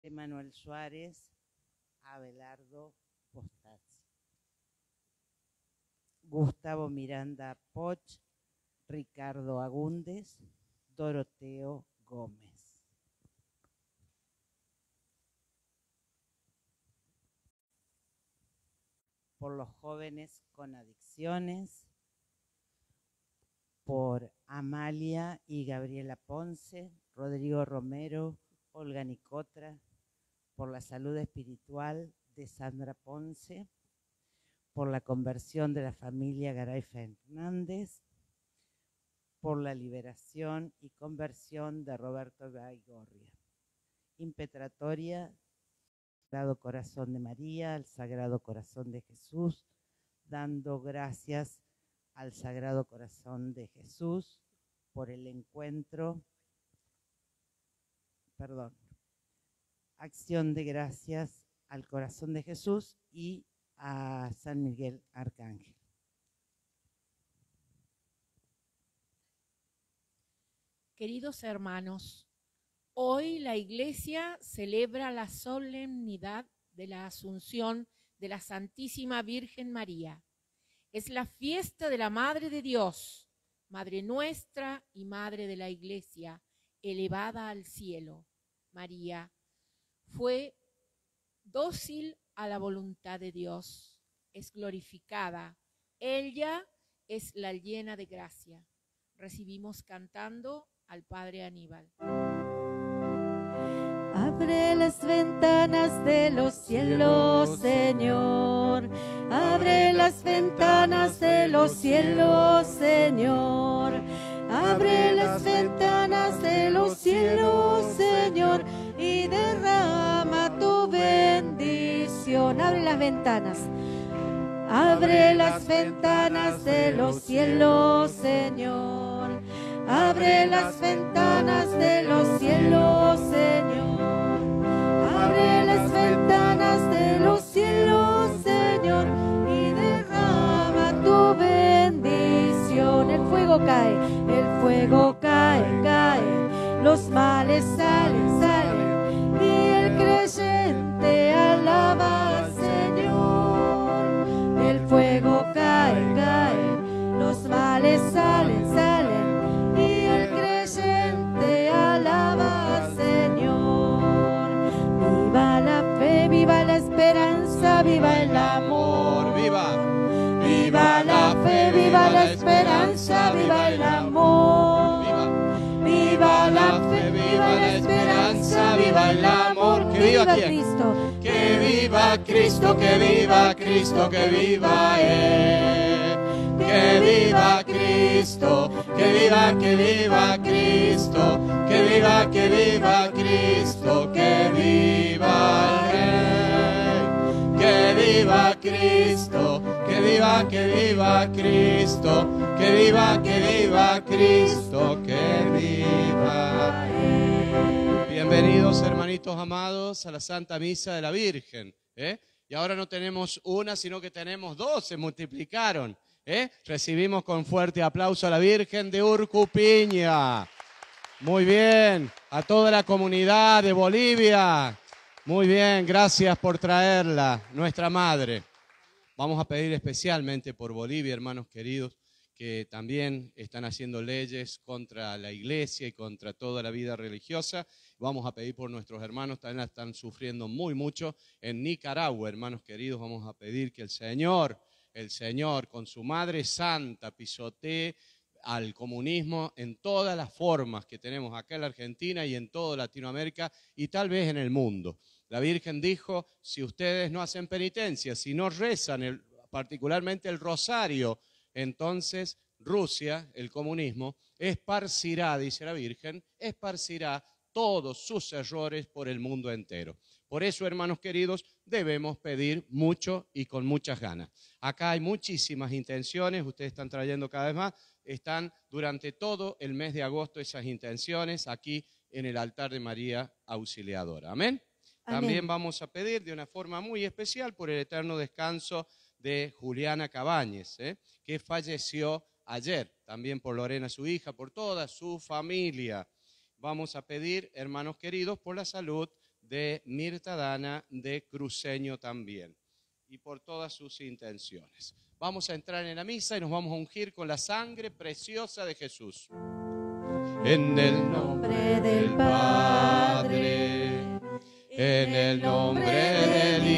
Manuel Suárez, Abelardo Postazzi. Gustavo Miranda Poch, Ricardo Agúndez, Doroteo Gómez. Por los jóvenes con adicciones, por Amalia y Gabriela Ponce, Rodrigo Romero, Olga Nicotra, por la salud espiritual de Sandra Ponce, por la conversión de la familia Garay Fernández, por la liberación y conversión de Roberto Baigorria. Impetratoria al Sagrado Corazón de María, al Sagrado Corazón de Jesús, dando gracias al Sagrado Corazón de Jesús por el encuentro, acción de gracias al Corazón de Jesús y a San Miguel Arcángel. Queridos hermanos, hoy la Iglesia celebra la solemnidad de la Asunción de la Santísima Virgen María. Es la fiesta de la Madre de Dios, Madre nuestra y Madre de la Iglesia, elevada al cielo. María fue dócil a la voluntad de Dios, es glorificada. Ella es la llena de gracia. Recibimos cantando al Padre Aníbal. Abre las ventanas de los cielos, Señor. Abre las ventanas de los cielos, Señor. Abre las ventanas de los cielos, Señor, y derrama tu bendición. Abre las ventanas. Abre las ventanas de los cielos, Señor. Abre las ventanas de los cielos, Señor. Abre las ventanas de los cielos, Señor, y derrama tu bendición. El fuego cae, cae. Los males salen, salen. Y el creyente alaba al Señor. El fuego cae, cae. Los males salen, salen. Y el creyente alaba al Señor. Viva la fe, viva la esperanza, viva el amor. Viva. Viva la fe, viva la esperanza, viva el amor. Viva la fe, viva la esperanza, viva el amor. Que viva quién? Cristo. Que viva Cristo, que viva Cristo, que viva Él. Que viva Cristo, que viva Cristo, que viva Cristo, que viva el Rey. Que viva Cristo, que viva Cristo, que viva Cristo, que viva Él. Bienvenidos, hermanitos amados, a la Santa Misa de la Virgen. Y ahora no tenemos una, sino que tenemos dos, se multiplicaron. Recibimos con fuerte aplauso a la Virgen de Urcupiña. Muy bien, a toda la comunidad de Bolivia. Muy bien, gracias por traerla, nuestra madre. Vamos a pedir especialmente por Bolivia, hermanos queridos, que también están haciendo leyes contra la iglesia y contra toda la vida religiosa. Vamos a pedir por nuestros hermanos, también la están sufriendo mucho. En Nicaragua, hermanos queridos, vamos a pedir que el Señor, con su Madre Santa, pisotee al comunismo en todas las formas que tenemos acá en la Argentina y en toda Latinoamérica y tal vez en el mundo. La Virgen dijo, si ustedes no hacen penitencia, si no rezan, particularmente el rosario, entonces Rusia, el comunismo, esparcirá, dice la Virgen, esparcirá todos sus errores por el mundo entero. Por eso, hermanos queridos, debemos pedir mucho y con muchas ganas. Acá hay muchísimas intenciones, ustedes están trayendo cada vez más, están durante todo el mes de agosto esas intenciones aquí en el altar de María Auxiliadora. Amén. También vamos a pedir de una forma muy especial por el eterno descanso de Juliana Cabañez, que falleció ayer, también por Lorena, su hija, por toda su familia. Vamos a pedir, hermanos queridos, por la salud de Mirta Dana de Cruceño también, y por todas sus intenciones. Vamos a entrar en la misa y nos vamos a ungir con la sangre preciosa de Jesús. En el nombre del Padre, en el nombre del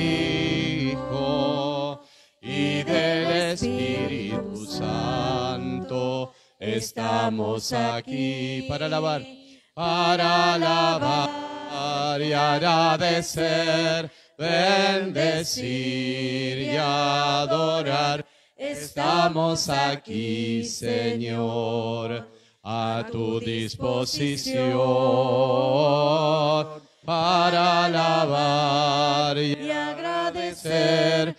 Hijo y del Espíritu Santo, estamos aquí para alabar y agradecer, bendecir y adorar. Estamos aquí, Señor, a tu disposición para alabar y agradecer,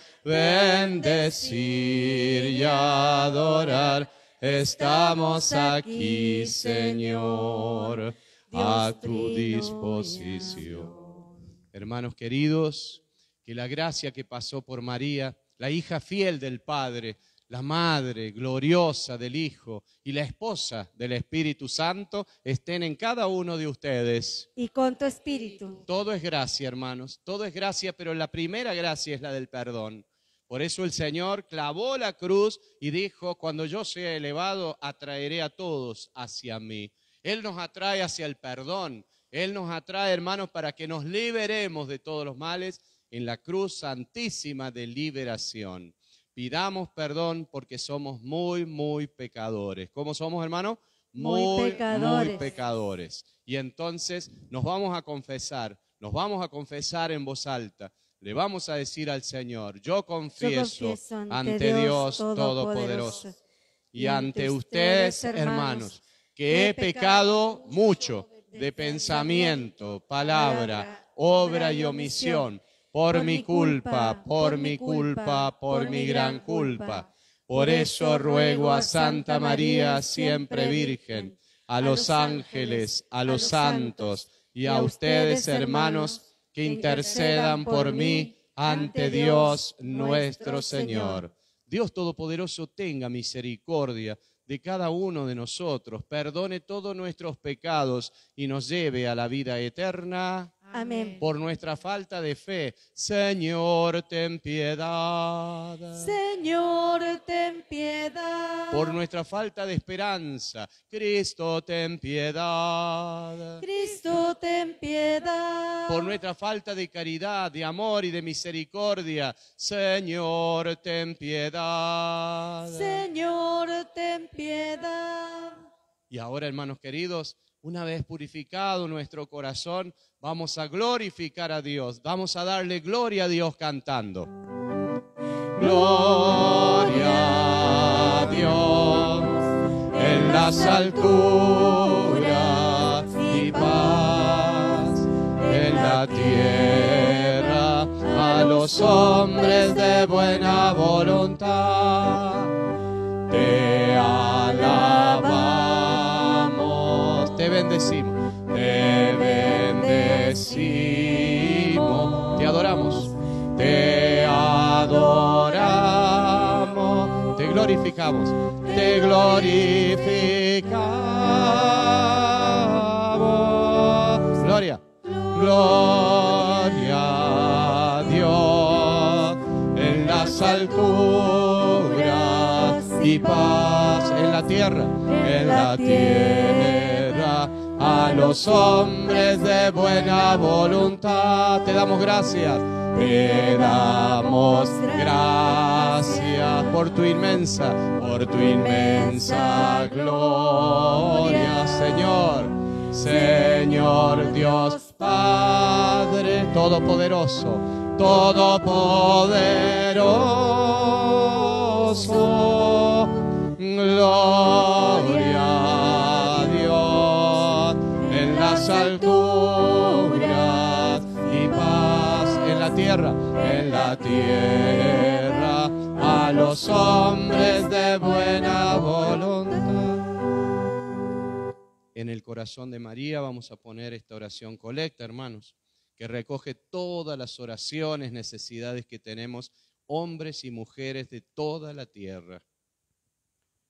bendecir y adorar. Estamos aquí, Señor, a tu disposición. Hermanos queridos, que la gracia que pasó por María, la hija fiel del Padre, la madre gloriosa del Hijo y la esposa del Espíritu Santo estén en cada uno de ustedes. Y con tu espíritu. Todo es gracia, hermanos, todo es gracia, pero la primera gracia es la del perdón. Por eso el Señor clavó la cruz y dijo, cuando yo sea elevado, atraeré a todos hacia mí. Él nos atrae hacia el perdón. Él nos atrae, hermanos, para que nos liberemos de todos los males en la cruz santísima de liberación. Pidamos perdón porque somos muy pecadores. ¿Cómo somos, hermanos? Muy pecadores. Y entonces nos vamos a confesar en voz alta. Le vamos a decir al Señor, yo confieso ante Dios Todopoderoso y ante ustedes, hermanos, que he pecado mucho de pensamiento, palabra, obra y omisión, por mi culpa, por mi gran culpa. Por eso ruego a Santa María, siempre Virgen, a los ángeles, a los santos y a ustedes, hermanos, que intercedan por mí ante Dios nuestro Señor. Dios Todopoderoso tenga misericordia de cada uno de nosotros, perdone todos nuestros pecados y nos lleve a la vida eterna. Amén. Por nuestra falta de fe, Señor, ten piedad. Señor, ten piedad. Por nuestra falta de esperanza, Cristo, ten piedad. Cristo, ten piedad. Por nuestra falta de caridad, de amor y de misericordia, Señor, ten piedad. Señor, ten piedad. Y ahora, hermanos queridos, una vez purificado nuestro corazón, vamos a glorificar a Dios. Vamos a darle gloria a Dios cantando. Gloria a Dios en las alturas y paz en la tierra a los hombres de buena voluntad. Te alabamos, te bendecimos, te adoramos, te adoramos, te glorificamos, te glorificamos. Gloria, gloria a Dios en las alturas y paz en la tierra, a los hombres de buena voluntad. Te damos gracias, te damos gracias por tu inmensa gloria, Señor Dios Padre Todopoderoso, gloria a Dios en las alturas y paz en la tierra, a los hombres de buena voluntad. En el corazón de María vamos a poner esta oración colecta, hermanos, que recoge todas las oraciones, necesidades que tenemos, hombres y mujeres de toda la tierra.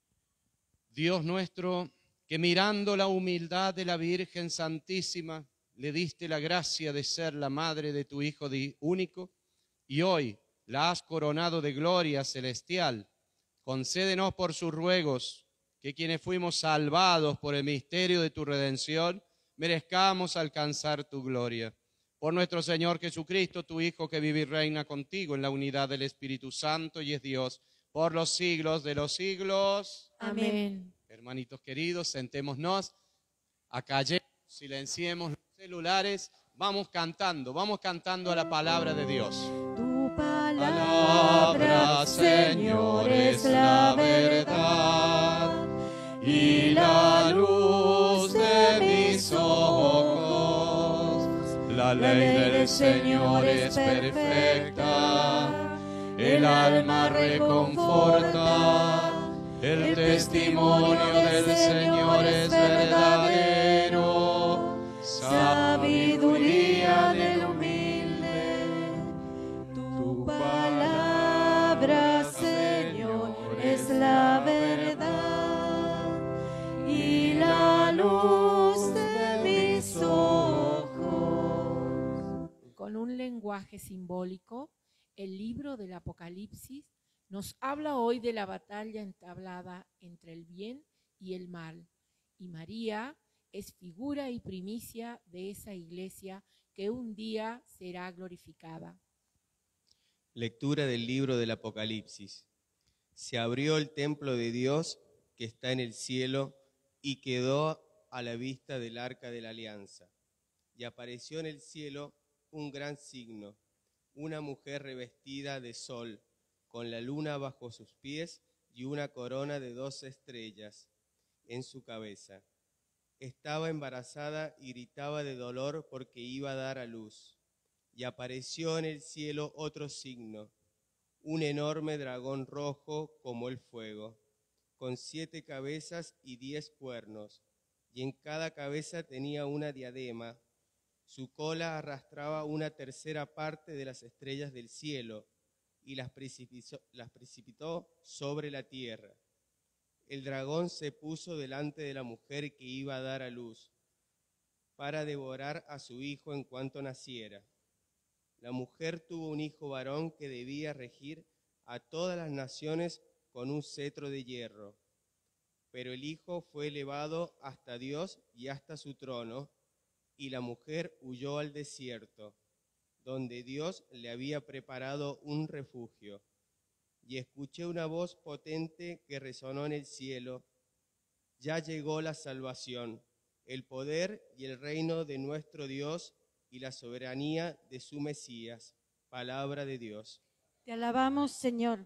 Dios nuestro, que mirando la humildad de la Virgen Santísima, le diste la gracia de ser la madre de tu Hijo único, y hoy la has coronado de gloria celestial. Concédenos por sus ruegos que quienes fuimos salvados por el misterio de tu redención, merezcamos alcanzar tu gloria. Por nuestro Señor Jesucristo, tu Hijo, que vive y reina contigo en la unidad del Espíritu Santo y es Dios, por los siglos de los siglos. Amén. Hermanitos queridos, sentémonos, acallemos, silenciemos los celulares, vamos cantando a la palabra de Dios. Tu palabra, Señor, es la verdad y la luz de mis ojos. La ley del Señor es perfecta, el alma reconforta. El testimonio del Señor es verdadero, sabiduría del humilde. Tu palabra, Señor, es la verdad y la luz de mis ojos. Con un lenguaje simbólico, el libro del Apocalipsis nos habla hoy de la batalla entablada entre el bien y el mal, y María es figura y primicia de esa iglesia que un día será glorificada. Lectura del libro del Apocalipsis. Se abrió el templo de Dios que está en el cielo y quedó a la vista del arca de la alianza. Y apareció en el cielo un gran signo, una mujer revestida de sol, con la luna bajo sus pies y una corona de 12 estrellas en su cabeza. Estaba embarazada y gritaba de dolor porque iba a dar a luz. Y apareció en el cielo otro signo, un enorme dragón rojo como el fuego, con 7 cabezas y 10 cuernos, y en cada cabeza tenía una diadema. Su cola arrastraba 1/3 parte de las estrellas del cielo, y las precipitó sobre la tierra. El dragón se puso delante de la mujer que iba a dar a luz, para devorar a su hijo en cuanto naciera. La mujer tuvo un hijo varón que debía regir a todas las naciones con un cetro de hierro. Pero el hijo fue elevado hasta Dios y hasta su trono, y la mujer huyó al desierto, donde Dios le había preparado un refugio. Y escuché una voz potente que resonó en el cielo: ya llegó la salvación, el poder y el reino de nuestro Dios y la soberanía de su Mesías. Palabra de Dios. Te alabamos, Señor.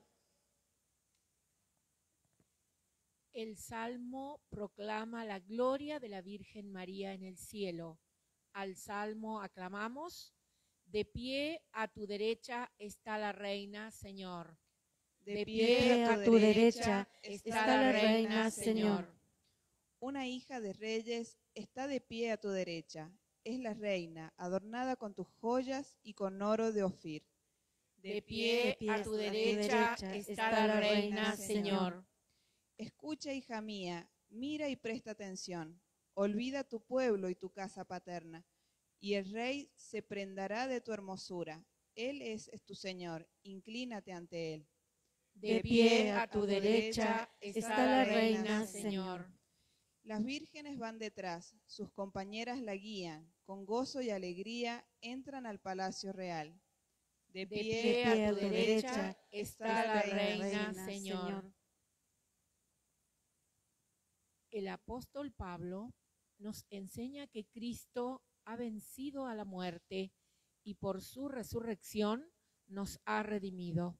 El Salmo proclama la gloria de la Virgen María en el cielo. Al Salmo aclamamos: de pie a tu derecha está la Reina, Señor. De pie a tu derecha está la Reina, Señor. Una hija de reyes está de pie a tu derecha. Es la reina, adornada con tus joyas y con oro de Ofir. De pie a tu derecha está la Reina, Señor. Escucha, hija mía, mira y presta atención. Olvida tu pueblo y tu casa paterna, y el rey se prendará de tu hermosura. Él es tu Señor, inclínate ante él. De pie a tu derecha está la Reina, Señor. Las vírgenes van detrás, sus compañeras la guían, con gozo y alegría entran al palacio real. De pie a tu derecha está la Reina, Señor. El apóstol Pablo nos enseña que Cristo ha vencido a la muerte y por su resurrección nos ha redimido.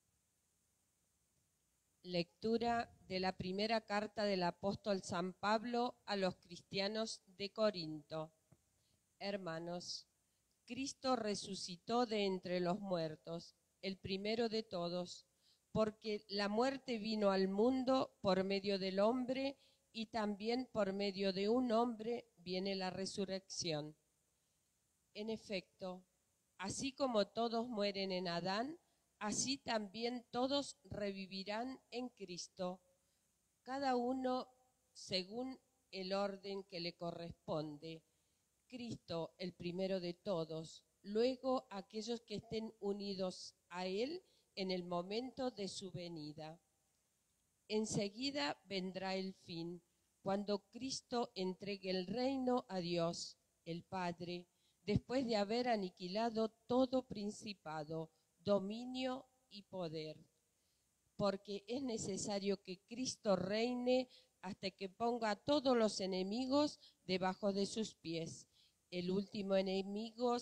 Lectura de la primera carta del apóstol San Pablo a los cristianos de Corinto. Hermanos, Cristo resucitó de entre los muertos, el primero de todos, porque la muerte vino al mundo por medio del hombre y también por medio de un hombre viene la resurrección. En efecto, así como todos mueren en Adán, así también todos revivirán en Cristo, cada uno según el orden que le corresponde. Cristo, el primero de todos, luego aquellos que estén unidos a Él en el momento de su venida. Enseguida vendrá el fin, cuando Cristo entregue el reino a Dios, el Padre, después de haber aniquilado todo principado, dominio y poder. Porque es necesario que Cristo reine hasta que ponga a todos los enemigos debajo de sus pies. El último enemigo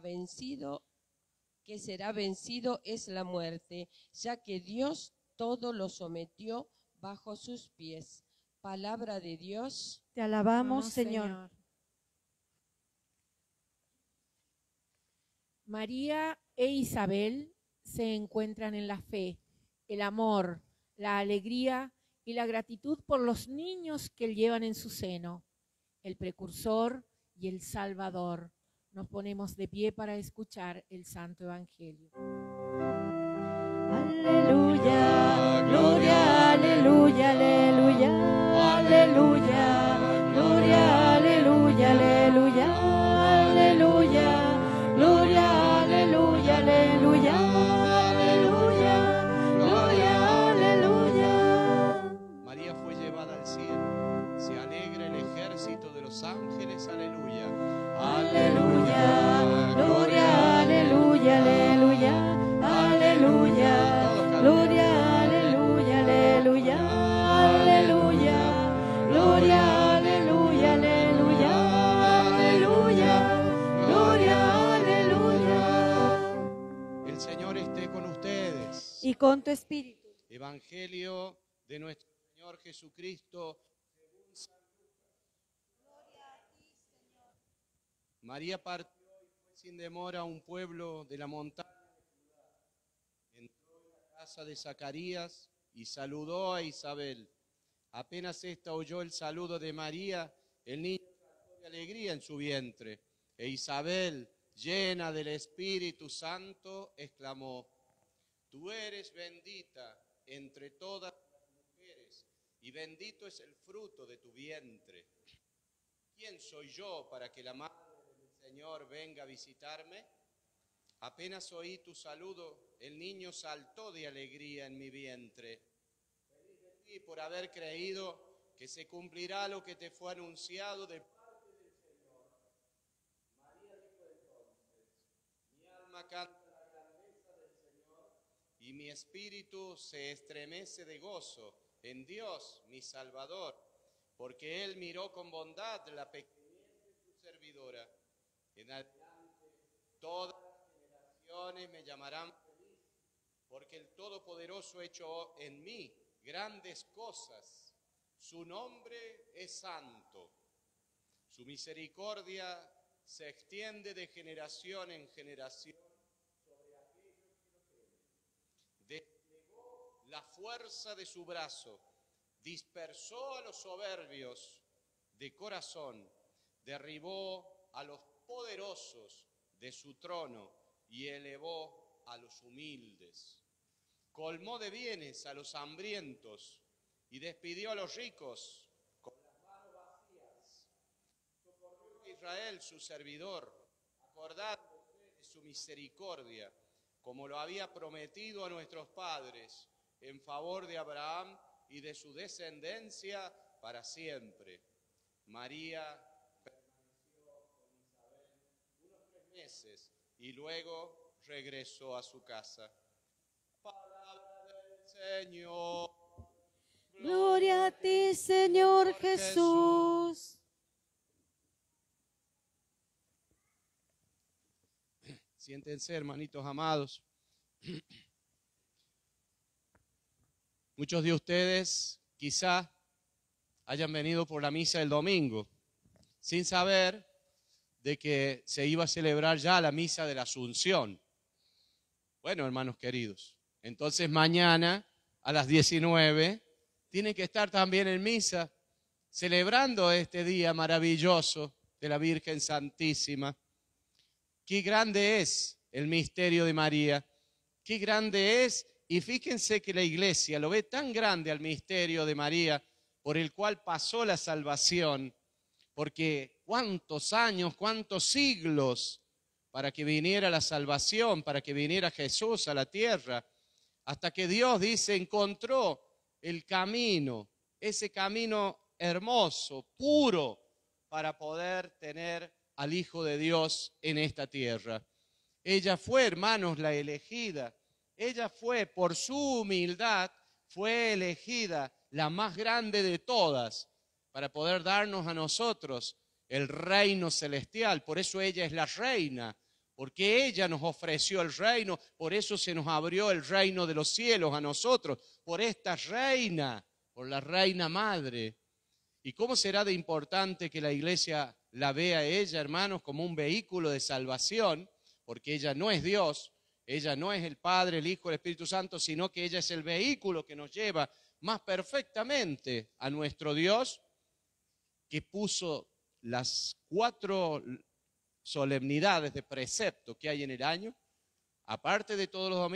que será vencido es la muerte, ya que Dios todo lo sometió bajo sus pies. Palabra de Dios. Te alabamos, Señor. María e Isabel se encuentran en la fe, el amor, la alegría y la gratitud por los niños que llevan en su seno, el precursor y el Salvador. Nos ponemos de pie para escuchar el Santo Evangelio. Aleluya, gloria, aleluya, aleluya, aleluya, gloria, aleluya, aleluya, aleluya, gloria, aleluya, aleluya, aleluya, gloria, aleluya. María fue llevada al cielo, se alegra el ejército de los ángeles, aleluya. Aleluya, gloria, aleluya, aleluya, aleluya, gloria, aleluya, aleluya, aleluya, gloria, aleluya, aleluya, aleluya, gloria, aleluya. El Señor esté con ustedes. Y con tu espíritu. Evangelio de nuestro Señor Jesucristo. María partió y fue sin demora a un pueblo de la montaña. Entró en la casa de Zacarías y saludó a Isabel. Apenas ésta oyó el saludo de María, el niño saltó de alegría en su vientre. E Isabel, llena del Espíritu Santo, exclamó: Tú eres bendita entre todas las mujeres, y bendito es el fruto de tu vientre. ¿Quién soy yo para que la madre del Señor venga a visitarme? Apenas oí tu saludo, el niño saltó de alegría en mi vientre. Feliz de ti por haber creído que se cumplirá lo que te fue anunciado de parte del Señor. María dijo entonces: Mi alma canta la grandeza del Señor, y mi espíritu se estremece de gozo en Dios, mi Salvador, porque Él miró con bondad la pequeñez de su servidora. En adelante, todas las generaciones me llamarán feliz, porque el Todopoderoso ha hecho en mí grandes cosas. Su nombre es santo. Su misericordia se extiende de generación en generación sobre aquellos que lo temen. Desplegó la fuerza de su brazo, dispersó a los soberbios de corazón, derribó a los poderosos de su trono y elevó a los humildes. Colmó de bienes a los hambrientos y despidió a los ricos con las manos vacías. Socorrió a Israel, su servidor, acordándose de su misericordia, como lo había prometido a nuestros padres, en favor de Abraham y de su descendencia para siempre. María permaneció con Isabel unos 3 meses y luego regresó a su casa. Palabra del Señor. Gloria a ti, Señor Jesús. Siéntense, hermanitos amados. Muchos de ustedes quizá hayan venido por la misa del domingo, sin saber de que se iba a celebrar ya la misa de la Asunción. Bueno, hermanos queridos, entonces mañana a las 19 tienen que estar también en misa, celebrando este día maravilloso de la Virgen Santísima. Qué grande es el misterio de María, qué grande es, y fíjense que la Iglesia lo ve tan grande al misterio de María, por el cual pasó la salvación, porque cuántos años, cuántos siglos para que viniera la salvación, para que viniera Jesús a la tierra, hasta que Dios, dice, encontró el camino, ese camino hermoso, puro, para poder tener al Hijo de Dios en esta tierra. Ella fue, hermanos, la elegida. Ella fue, por su humildad, fue elegida la más grande de todas para poder darnos a nosotros el reino celestial. Por eso ella es la reina, porque ella nos ofreció el reino, por eso se nos abrió el reino de los cielos a nosotros, por esta reina, por la reina madre. ¿Y cómo será de importante que la iglesia la vea a ella, hermanos, como un vehículo de salvación? Porque ella no es Dios, ella no es el Padre, el Hijo, el Espíritu Santo, sino que ella es el vehículo que nos lleva más perfectamente a nuestro Dios, que puso las 4 solemnidades de precepto que hay en el año, aparte de todos los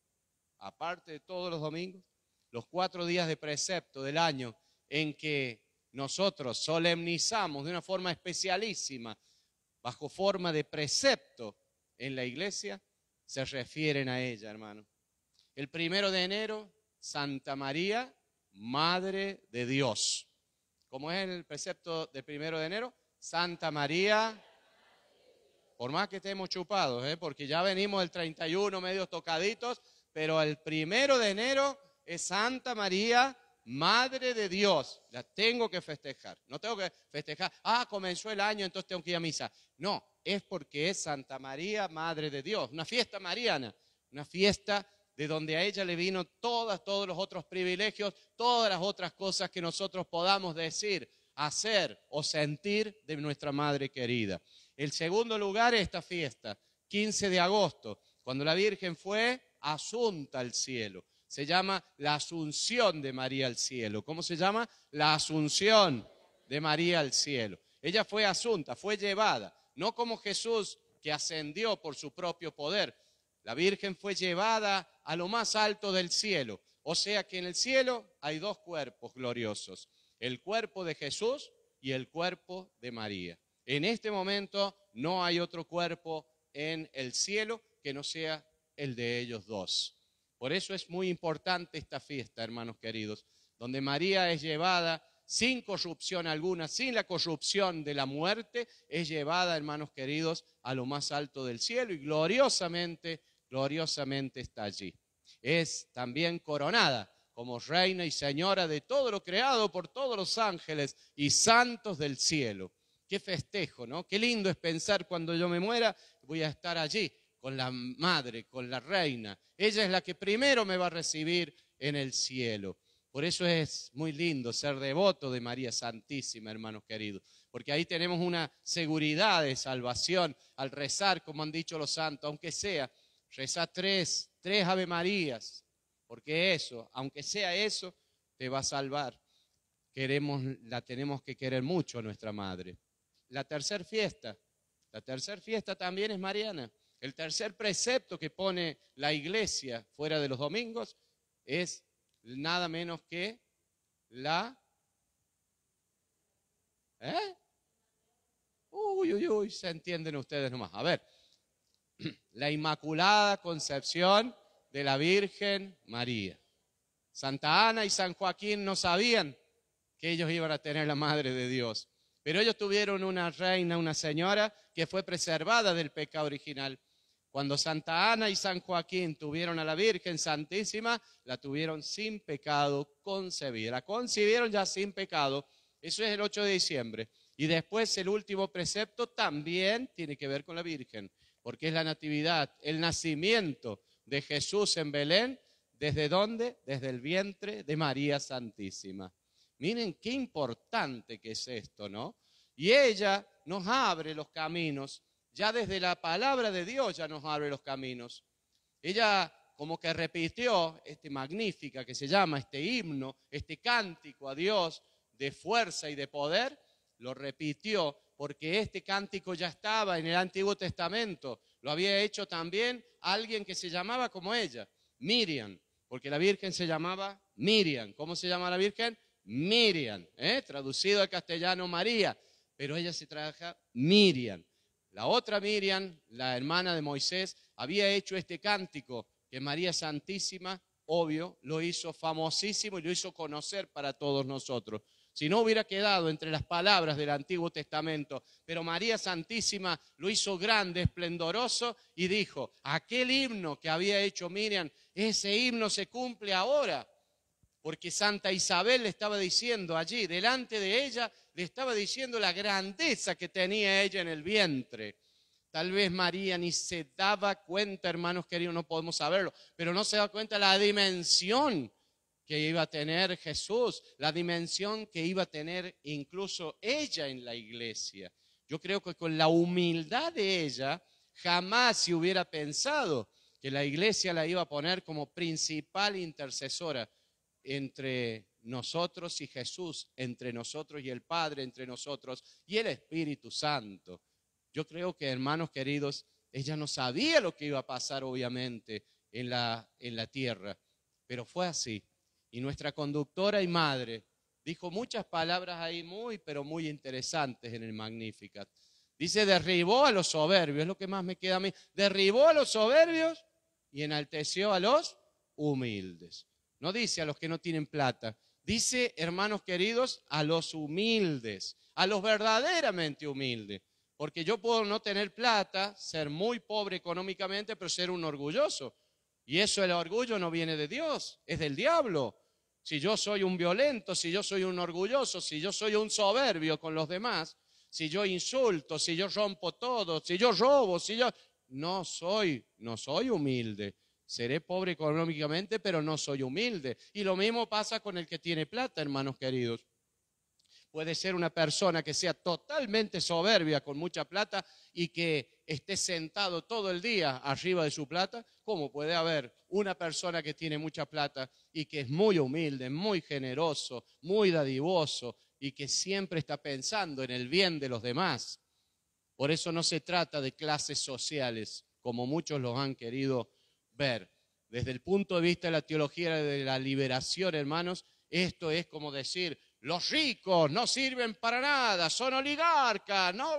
domingos, los 4 días de precepto del año en que nosotros solemnizamos de una forma especialísima, bajo forma de precepto en la iglesia, se refieren a ella, hermano. El 1 de enero, Santa María, Madre de Dios. ¿Cómo es el precepto del 1 de enero? Santa María, por más que estemos chupados, porque ya venimos del 31 medio tocaditos, pero el 1 de enero es Santa María, Madre de Dios. La tengo que festejar. No tengo que festejar, comenzó el año, entonces tengo que ir a misa. No, es porque es Santa María, Madre de Dios. Una fiesta mariana, una fiesta de donde a ella le vino todos los otros privilegios, todas las otras cosas que nosotros podamos decir, hacer o sentir de nuestra Madre querida. El segundo lugar es esta fiesta, 15 de agosto, cuando la Virgen fue asunta al cielo. Se llama la Asunción de María al cielo. ¿Cómo se llama? La Asunción de María al cielo. Ella fue asunta, fue llevada, no como Jesús que ascendió por su propio poder. La Virgen fue llevada a lo más alto del cielo. O sea que en el cielo hay 2 cuerpos gloriosos, el cuerpo de Jesús y el cuerpo de María. En este momento no hay otro cuerpo en el cielo que no sea el de ellos 2. Por eso es muy importante esta fiesta, hermanos queridos, donde María es llevada sin corrupción alguna, sin la corrupción de la muerte, es llevada, hermanos queridos, a lo más alto del cielo y gloriosamente está allí. Es también coronada como reina y señora de todo lo creado por todos los ángeles y santos del cielo. Qué festejo, ¿no? Qué lindo es pensar cuando yo me muera, voy a estar allí con la madre, con la reina. Ella es la que primero me va a recibir en el cielo. Por eso es muy lindo ser devoto de María Santísima, hermanos queridos, porque ahí tenemos una seguridad de salvación al rezar, como han dicho los santos, aunque sea, rezar tres Ave Marías, porque eso, aunque sea eso, te va a salvar. La tenemos que querer mucho a nuestra madre. La tercera fiesta también es mariana. El tercer precepto que pone la iglesia fuera de los domingos es nada menos que se entienden ustedes nomás. A ver, la Inmaculada Concepción de la Virgen María. Santa Ana y San Joaquín no sabían que ellos iban a tener la Madre de Dios, pero ellos tuvieron una reina, una señora que fue preservada del pecado original. Cuando Santa Ana y San Joaquín tuvieron a la Virgen Santísima, la tuvieron sin pecado concebida. La concibieron ya sin pecado. Eso es el 8 de diciembre. Y después el último precepto también tiene que ver con la Virgen, porque es la natividad, el nacimiento de Jesús en Belén. ¿Desde dónde? Desde el vientre de María Santísima. Miren qué importante que es esto, ¿no? Y ella nos abre los caminos. Ya desde la palabra de Dios ya nos abre los caminos. Ella como que repitió magnífica que se llama, este himno, este cántico a Dios de fuerza y de poder, lo repitió porque este cántico ya estaba en el Antiguo Testamento. Lo había hecho también alguien que se llamaba como ella, Miriam, porque la Virgen se llamaba Miriam. ¿Cómo se llama la Virgen? Miriam, traducido al castellano María. pero ella se trabaja Miriam. La otra Miriam, la hermana de Moisés, había hecho este cántico que María Santísima, obvio, lo hizo famosísimo y lo hizo conocer para todos nosotros. Si no hubiera quedado entre las palabras del Antiguo Testamento, pero María Santísima lo hizo grande, esplendoroso y dijo, aquel himno que había hecho Miriam, ese himno se cumple ahora, porque Santa Isabel le estaba diciendo allí, delante de ella, le estaba diciendo la grandeza que tenía ella en el vientre. Tal vez María ni se daba cuenta, hermanos queridos, no podemos saberlo, pero no se da cuenta la dimensión que iba a tener Jesús, la dimensión que iba a tener incluso ella en la iglesia. Yo creo que con la humildad de ella, jamás se hubiera pensado que la iglesia la iba a poner como principal intercesora entre nosotros y Jesús, entre nosotros y el Padre, entre nosotros y el Espíritu Santo. Yo creo que, hermanos queridos, ella no sabía lo que iba a pasar, obviamente, en la tierra, pero fue así. Y nuestra conductora y madre dijo muchas palabras ahí pero muy interesantes en el Magnificat. Dice, derribó a los soberbios, es lo que más me queda a mí. Derribó a los soberbios y enalteció a los humildes. No dice a los que no tienen plata. Dice, hermanos queridos, a los humildes, a los verdaderamente humildes. Porque yo puedo no tener plata, ser muy pobre económicamente, pero ser un orgulloso. Y eso, el orgullo no viene de Dios, es del diablo. Si yo soy un violento, si yo soy un orgulloso, si yo soy un soberbio con los demás, si yo insulto, si yo rompo todo, si yo robo, si yo... No soy humilde. Seré pobre económicamente, pero no soy humilde. Y lo mismo pasa con el que tiene plata, hermanos queridos. Puede ser una persona que sea totalmente soberbia con mucha plata y que esté sentado todo el día arriba de su plata, como puede haber una persona que tiene mucha plata y que es muy humilde, muy generoso, muy dadivoso y que siempre está pensando en el bien de los demás. Por eso no se trata de clases sociales, como muchos los han querido ver. Desde el punto de vista de la teología de la liberación, hermanos, esto es como decir, los ricos no sirven para nada, son oligarcas, no,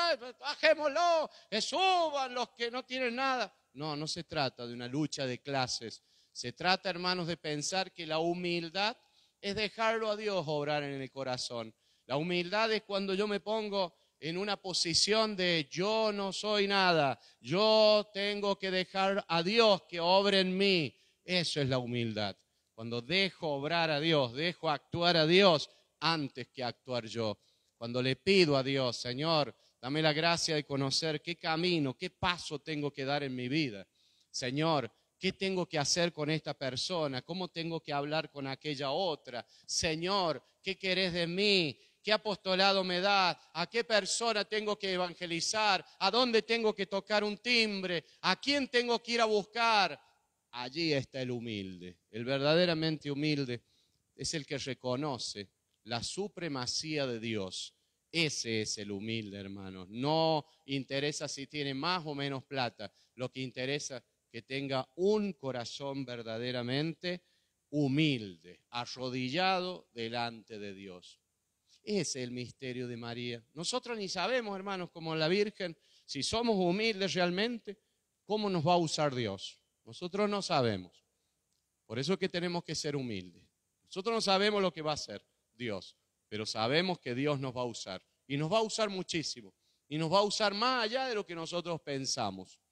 bajémoslo, que suban los que no tienen nada. No se trata de una lucha de clases. Se trata, hermanos, de pensar que la humildad es dejarlo a Dios obrar en el corazón. La humildad es cuando yo me pongo en una posición de yo no soy nada, yo tengo que dejar a Dios que obre en mí. Eso es la humildad. Cuando dejo obrar a Dios, dejo actuar a Dios antes que actuar yo. Cuando le pido a Dios, Señor, dame la gracia de conocer qué camino, qué paso tengo que dar en mi vida. Señor, ¿qué tengo que hacer con esta persona? ¿Cómo tengo que hablar con aquella otra? Señor, ¿qué querés de mí? ¿Qué apostolado me da? ¿A qué persona tengo que evangelizar? ¿A dónde tengo que tocar un timbre? ¿A quién tengo que ir a buscar? Allí está el humilde. El verdaderamente humilde es el que reconoce la supremacía de Dios. Ese es el humilde, hermanos. No interesa si tiene más o menos plata. Lo que interesa es que tenga un corazón verdaderamente humilde, arrodillado delante de Dios. Ese es el misterio de María. Nosotros ni sabemos, hermanos, como la Virgen, si somos humildes realmente, cómo nos va a usar Dios. Nosotros no sabemos. Por eso es que tenemos que ser humildes. Nosotros no sabemos lo que va a hacer Dios, pero sabemos que Dios nos va a usar. Y nos va a usar muchísimo. Y nos va a usar más allá de lo que nosotros pensamos.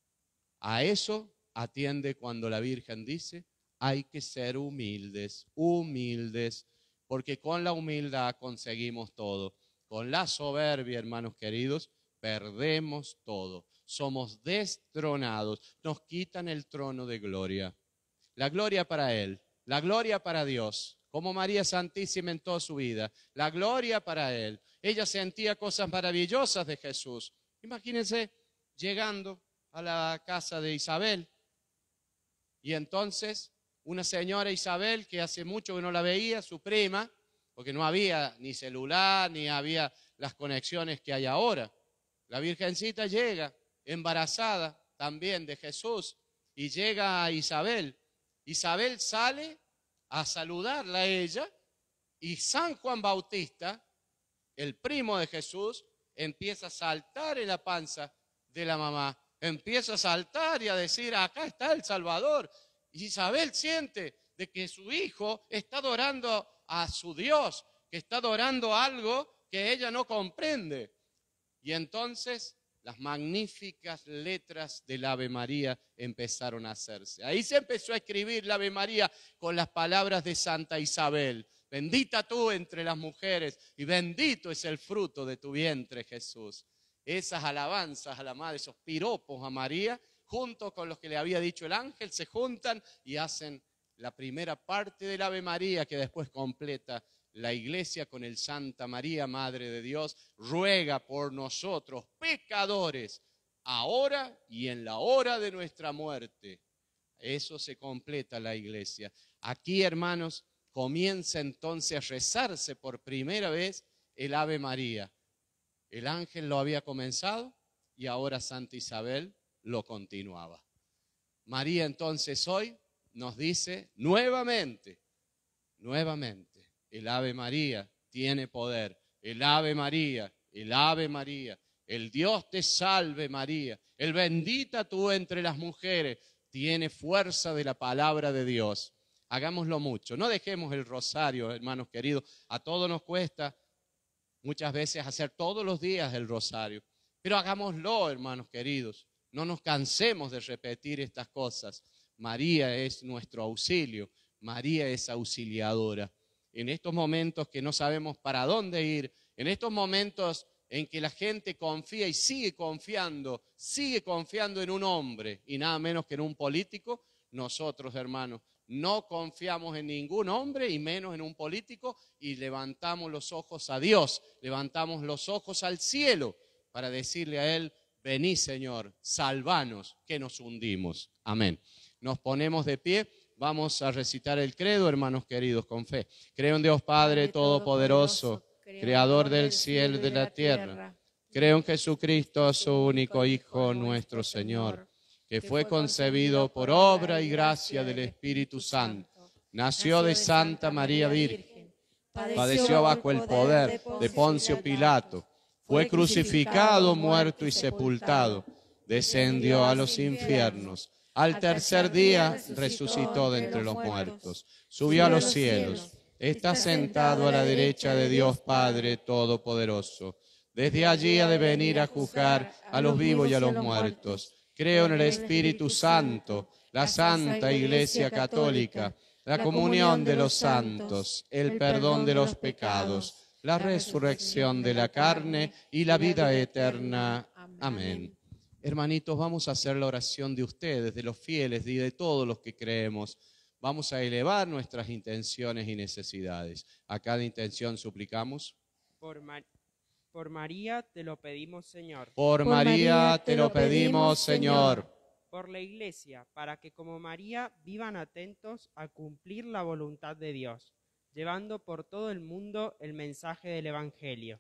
A eso atiende cuando la Virgen dice, hay que ser humildes, humildes, porque con la humildad conseguimos todo. Con la soberbia, hermanos queridos, perdemos todo. Somos destronados, nos quitan el trono de gloria. La gloria para Él, la gloria para Dios, como María Santísima en toda su vida. La gloria para Él. Ella sentía cosas maravillosas de Jesús. Imagínense llegando a la casa de Isabel y entonces una señora Isabel que hace mucho que no la veía, su prima, porque no había ni celular, ni había las conexiones que hay ahora. La Virgencita llega embarazada también de Jesús y llega a Isabel. Isabel sale a saludarla a ella y San Juan Bautista el primo de Jesús, empieza a saltar en la panza de la mamá. Empieza a saltar y a decir, acá está el Salvador. Y Isabel siente de que su hijo está adorando a su Dios, que está adorando algo que ella no comprende. Y entonces las magníficas letras del Ave María empezaron a hacerse. Ahí se empezó a escribir el Ave María con las palabras de Santa Isabel. Bendita tú entre las mujeres y bendito es el fruto de tu vientre, Jesús. Esas alabanzas a la Madre, esos piropos a María, junto con los que le había dicho el ángel, se juntan y hacen la primera parte del Ave María, que después completa la Iglesia con el Santa María, Madre de Dios, ruega por nosotros, pecadores, ahora y en la hora de nuestra muerte. Eso se completa la Iglesia. Aquí, hermanos, comienza entonces a rezarse por primera vez el Ave María. El ángel lo había comenzado y ahora Santa Isabel lo continuaba. María entonces hoy nos dice nuevamente, el Ave María tiene poder. El Ave María, el Dios te salve María, el bendita tú entre las mujeres, tiene fuerza de la palabra de Dios. Hagámoslo mucho, no dejemos el rosario, hermanos queridos, a todos nos cuesta muchas veces hacer todos los días el rosario, pero hagámoslo, hermanos queridos, no nos cansemos de repetir estas cosas. María es nuestro auxilio, María es auxiliadora. En estos momentos que no sabemos para dónde ir, en estos momentos en que la gente confía y sigue confiando en un hombre y nada menos que en un político, nosotros, hermanos, no confiamos en ningún hombre y menos en un político y levantamos los ojos a Dios, levantamos los ojos al cielo para decirle a Él, vení Señor, salvanos que nos hundimos. Amén. Nos ponemos de pie, vamos a recitar el credo, hermanos queridos, con fe. Creo en Dios Padre Todopoderoso, Creador del cielo y de la tierra. Creo en Jesucristo, su único Hijo, nuestro Señor, que fue concebido por obra y gracia del Espíritu Santo. Nació de Santa María Virgen, padeció bajo el poder de Poncio Pilato, fue crucificado, muerto y sepultado, descendió a los infiernos. Al tercer día resucitó de entre los muertos, subió a los cielos, está sentado a la derecha de Dios Padre Todopoderoso. Desde allí ha de venir a juzgar a los vivos y a los muertos. Creo en el Espíritu Santo, la Santa Iglesia Católica, la comunión de los santos, el perdón de los pecados, la resurrección de la carne y la vida eterna. Amén. Hermanitos, vamos a hacer la oración de ustedes, de los fieles y de todos los que creemos. Vamos a elevar nuestras intenciones y necesidades. A cada intención suplicamos. Por María te lo pedimos, Señor. Por María te lo pedimos, Señor. Por la Iglesia, para que como María vivan atentos a cumplir la voluntad de Dios, llevando por todo el mundo el mensaje del Evangelio.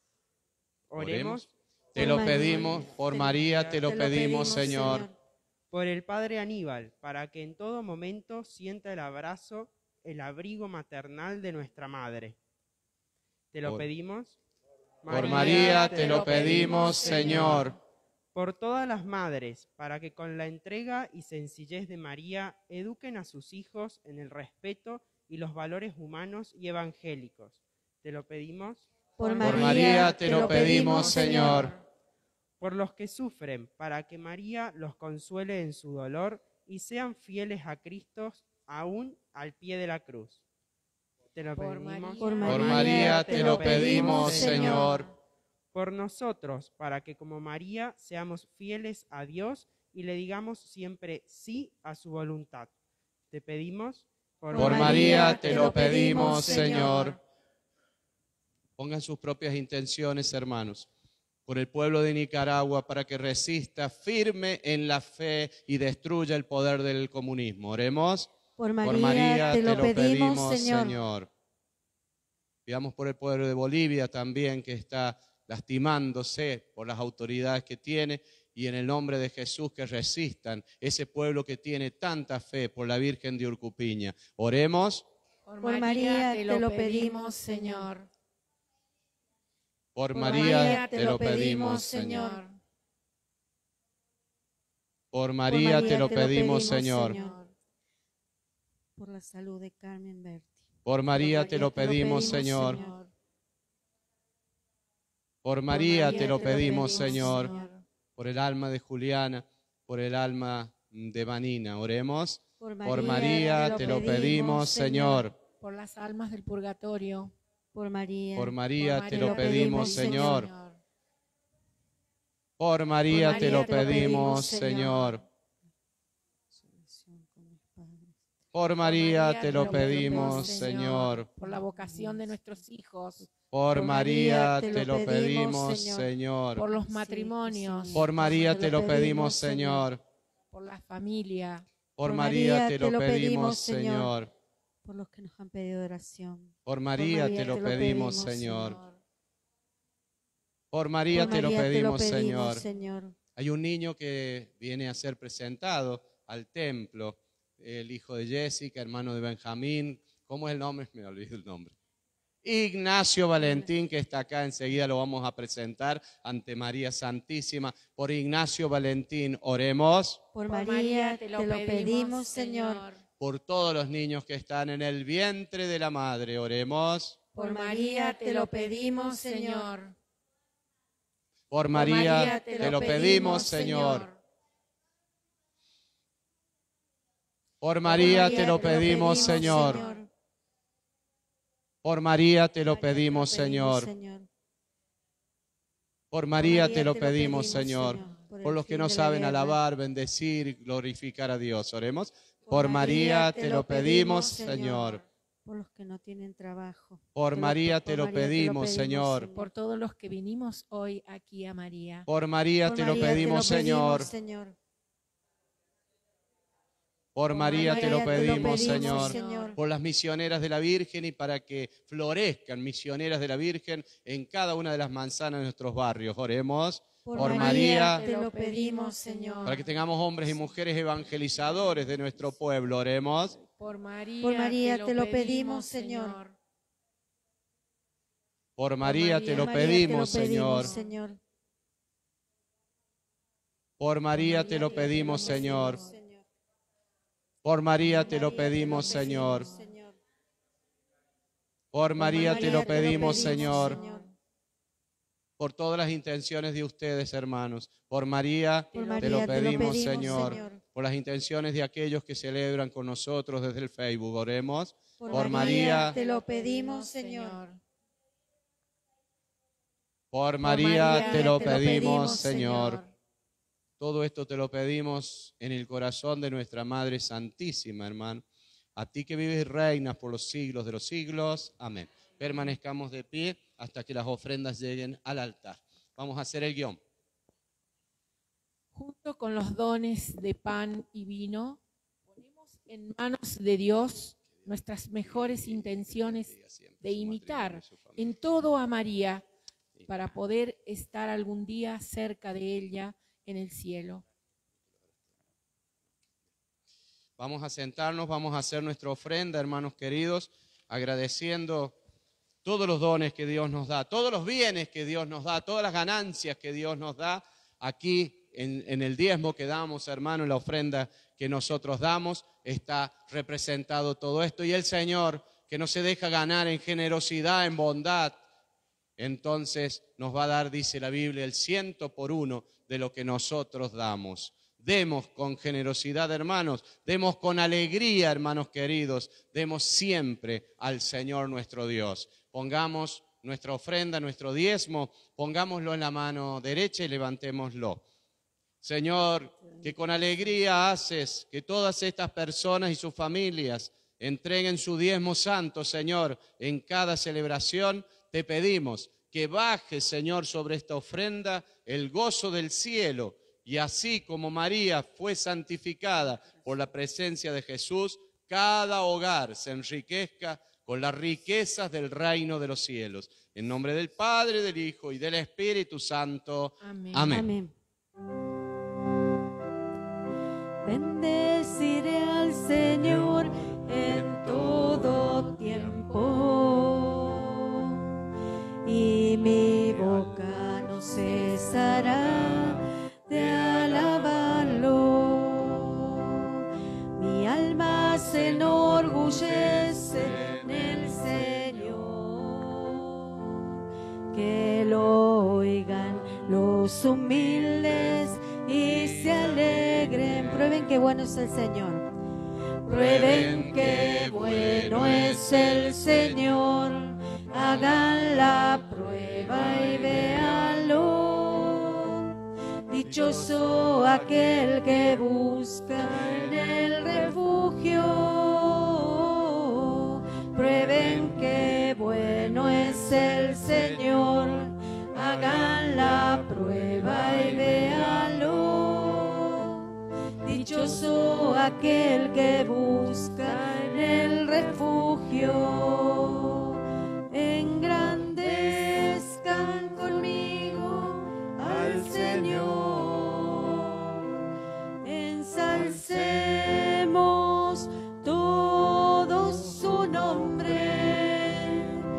Oremos. Te lo pedimos, por María te lo pedimos, Señor. Por el Padre Aníbal, para que en todo momento sienta el abrazo, el abrigo maternal de nuestra Madre. Te lo pedimos. Por María te lo pedimos, Señor. Por todas las madres, para que con la entrega y sencillez de María eduquen a sus hijos en el respeto y los valores humanos y evangélicos. Te lo pedimos. Por María te lo pedimos, Señor. Por los que sufren, para que María los consuele en su dolor y sean fieles a Cristo aún al pie de la cruz. Te lo pedimos. Por María te lo pedimos, Señor. Por nosotros, para que como María seamos fieles a Dios y le digamos siempre sí a su voluntad. Te pedimos. Por María te lo pedimos, Señor. Pongan sus propias intenciones, hermanos. Por el pueblo de Nicaragua, para que resista firme en la fe y destruya el poder del comunismo. Oremos. Por María te lo pedimos, Señor. Pidamos por el pueblo de Bolivia también, que está lastimándose por las autoridades que tiene, y en el nombre de Jesús que resistan ese pueblo que tiene tanta fe por la Virgen de Urcupiña. Oremos. Por María te lo pedimos, Señor. Por María te lo pedimos, Señor. Por María te lo pedimos, Señor. Por la salud de Carmen Berti. Por María te lo pedimos, Señor. Por María te lo pedimos, Señor. Por el alma de Juliana, por el alma de Vanina. Oremos. Por María te lo pedimos, Señor. Por las almas del purgatorio. Por María te lo pedimos, Señor. Por María te lo pedimos, Señor. Por María te lo pedimos, Señor. Por la vocación de nuestros hijos. Por María te lo pedimos, Señor. Por los matrimonios. Por María te lo pedimos, Señor. Por la familia. Por María te lo pedimos, Señor. Por los que nos han pedido oración. Por María te lo pedimos, Señor. Por María te lo pedimos, Señor. Hay un niño que viene a ser presentado al templo, el hijo de Jessica, hermano de Benjamín. ¿Cómo es el nombre? Me olvidé el nombre. Ignacio Valentín, que está acá, enseguida lo vamos a presentar ante María Santísima. Por Ignacio Valentín, oremos. Por María te lo pedimos, Señor. Por todos los niños que están en el vientre de la madre, oremos. Por María te lo pedimos, Señor. Por María te lo pedimos, Señor. Por María te lo pedimos, Señor. Por María te lo pedimos, Señor. Por María te lo pedimos, Señor. Por los que no saben alabar, bendecir, glorificar a Dios, oremos. Por María te lo pedimos, Señor. Por los que no tienen trabajo. Por María te lo pedimos, Señor. Por todos los que vinimos hoy aquí a María. Por María te lo pedimos, Señor. Por María te lo pedimos, Señor. Por las misioneras de la Virgen y para que florezcan misioneras de la Virgen en cada una de las manzanas de nuestros barrios. Oremos. Por María te lo pedimos, Señor. Para que tengamos hombres y mujeres evangelizadores de nuestro pueblo. Oremos. Por María te lo pedimos, Señor. Por María te lo pedimos, Señor. Por María te lo pedimos, Señor. Por María te lo pedimos, Señor. Por María te lo pedimos, Señor. Por todas las intenciones de ustedes, hermanos. Por María te lo pedimos, Señor. Por las intenciones de aquellos que celebran con nosotros desde el Facebook. Oremos. Por María te lo pedimos, Señor. Por María te lo pedimos, Señor. Todo esto te lo pedimos en el corazón de nuestra Madre Santísima, hermano. A ti que vives y reinas por los siglos de los siglos. Amén. Permanezcamos de pie hasta que las ofrendas lleguen al altar. Vamos a hacer el guión. Junto con los dones de pan y vino, ponemos en manos de Dios nuestras mejores intenciones de imitar en todo a María para poder estar algún día cerca de ella en el cielo. Vamos a sentarnos, vamos a hacer nuestra ofrenda, hermanos queridos, agradeciendo todos los dones que Dios nos da, todos los bienes que Dios nos da, todas las ganancias que Dios nos da aquí en el diezmo que damos, hermano, en la ofrenda que nosotros damos, está representado todo esto. Y el Señor, que no se deja ganar en generosidad, en bondad, entonces nos va a dar, dice la Biblia, el 100% de lo que nosotros damos. Demos con generosidad, hermanos, demos con alegría, hermanos queridos, demos siempre al Señor nuestro Dios. Pongamos nuestra ofrenda, nuestro diezmo, pongámoslo en la mano derecha y levantémoslo. Señor, que con alegría haces que todas estas personas y sus familias entreguen su diezmo santo, Señor, en cada celebración. Te pedimos que baje, Señor, sobre esta ofrenda el gozo del cielo, y así como María fue santificada por la presencia de Jesús, cada hogar se enriquezca con las riquezas del reino de los cielos. En nombre del Padre, del Hijo y del Espíritu Santo. Amén. Amén. Amén. Bendeciré al Señor en todo tiempo y mi voz cesará de alabarlo. Mi alma se enorgullece en el Señor. Que lo oigan los humildes y se alegren. Prueben qué bueno es el Señor. Prueben qué bueno es el Señor. Hagan la prueba y véanlo. Dichoso aquel que busca en el refugio. Prueben qué bueno es el Señor. Hagan la prueba y véanlo. Dichoso aquel que busca en el refugio. Engrandezcan conmigo al Señor. Ensalcemos todos su nombre.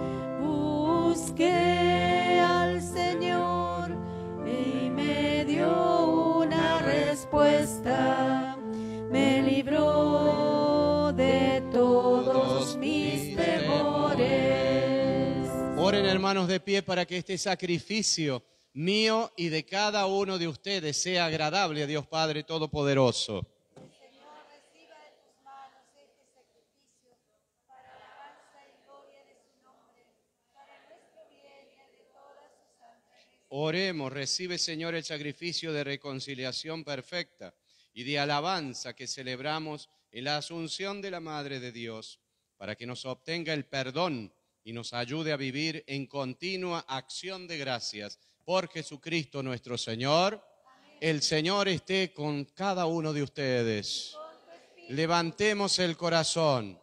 Busqué al Señor y me dio una respuesta. Me libró de todos mis temores. Oren, hermanos, de pie para que este sacrificio mío y de cada uno de ustedes sea agradable a Dios Padre Todopoderoso. Señor, reciba de tus manos este sacrificio para alabanza y gloria de su nombre, para nuestro bien y de toda su santa iglesia. Oremos, recibe, Señor, el sacrificio de reconciliación perfecta y de alabanza que celebramos en la asunción de la Madre de Dios, para que nos obtenga el perdón y nos ayude a vivir en continua acción de gracias por Jesucristo nuestro Señor. Amén. El Señor esté con cada uno de ustedes. Levantemos el corazón.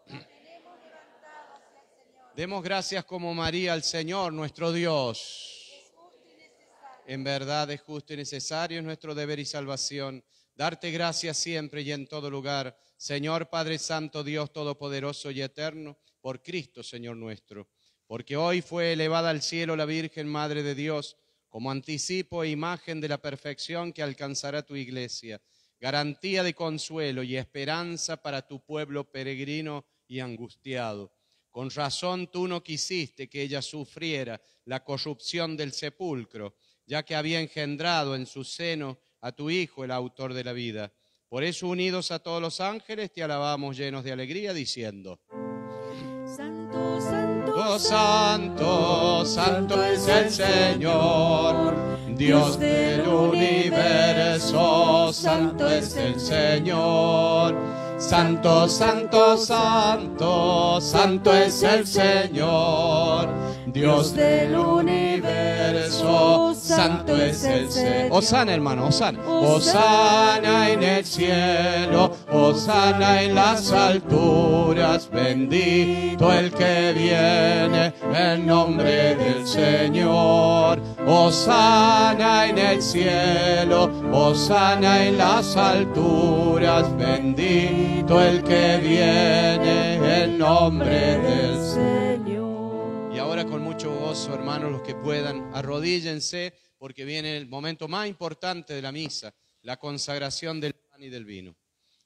Demos gracias como María al Señor nuestro Dios. En verdad es justo y necesario, es nuestro deber y salvación. Darte gracias siempre y en todo lugar, Señor Padre Santo, Dios Todopoderoso y Eterno, por Cristo, Señor nuestro. Porque hoy fue elevada al cielo la Virgen Madre de Dios, como anticipo e imagen de la perfección que alcanzará tu iglesia, garantía de consuelo y esperanza para tu pueblo peregrino y angustiado. Con razón tú no quisiste que ella sufriera la corrupción del sepulcro, ya que había engendrado en su seno a tu Hijo, el autor de la vida. Por eso, unidos a todos los ángeles, te alabamos llenos de alegría, diciendo: Santo, santo, santo, santo es el Señor, Dios del universo, santo es el Señor. Santo, santo, santo, santo es el Señor, Dios del universo, santo es el Señor. Hosana, hermano, hosana. Hosana en el cielo, hosana en las alturas, bendito el que viene en nombre del Señor. Hosana en el cielo, hosana en las alturas, bendito el que viene en nombre del Señor. Y ahora, con mucho gozo, hermanos, los que puedan, arrodíllense, porque viene el momento más importante de la misa, la consagración del pan y del vino.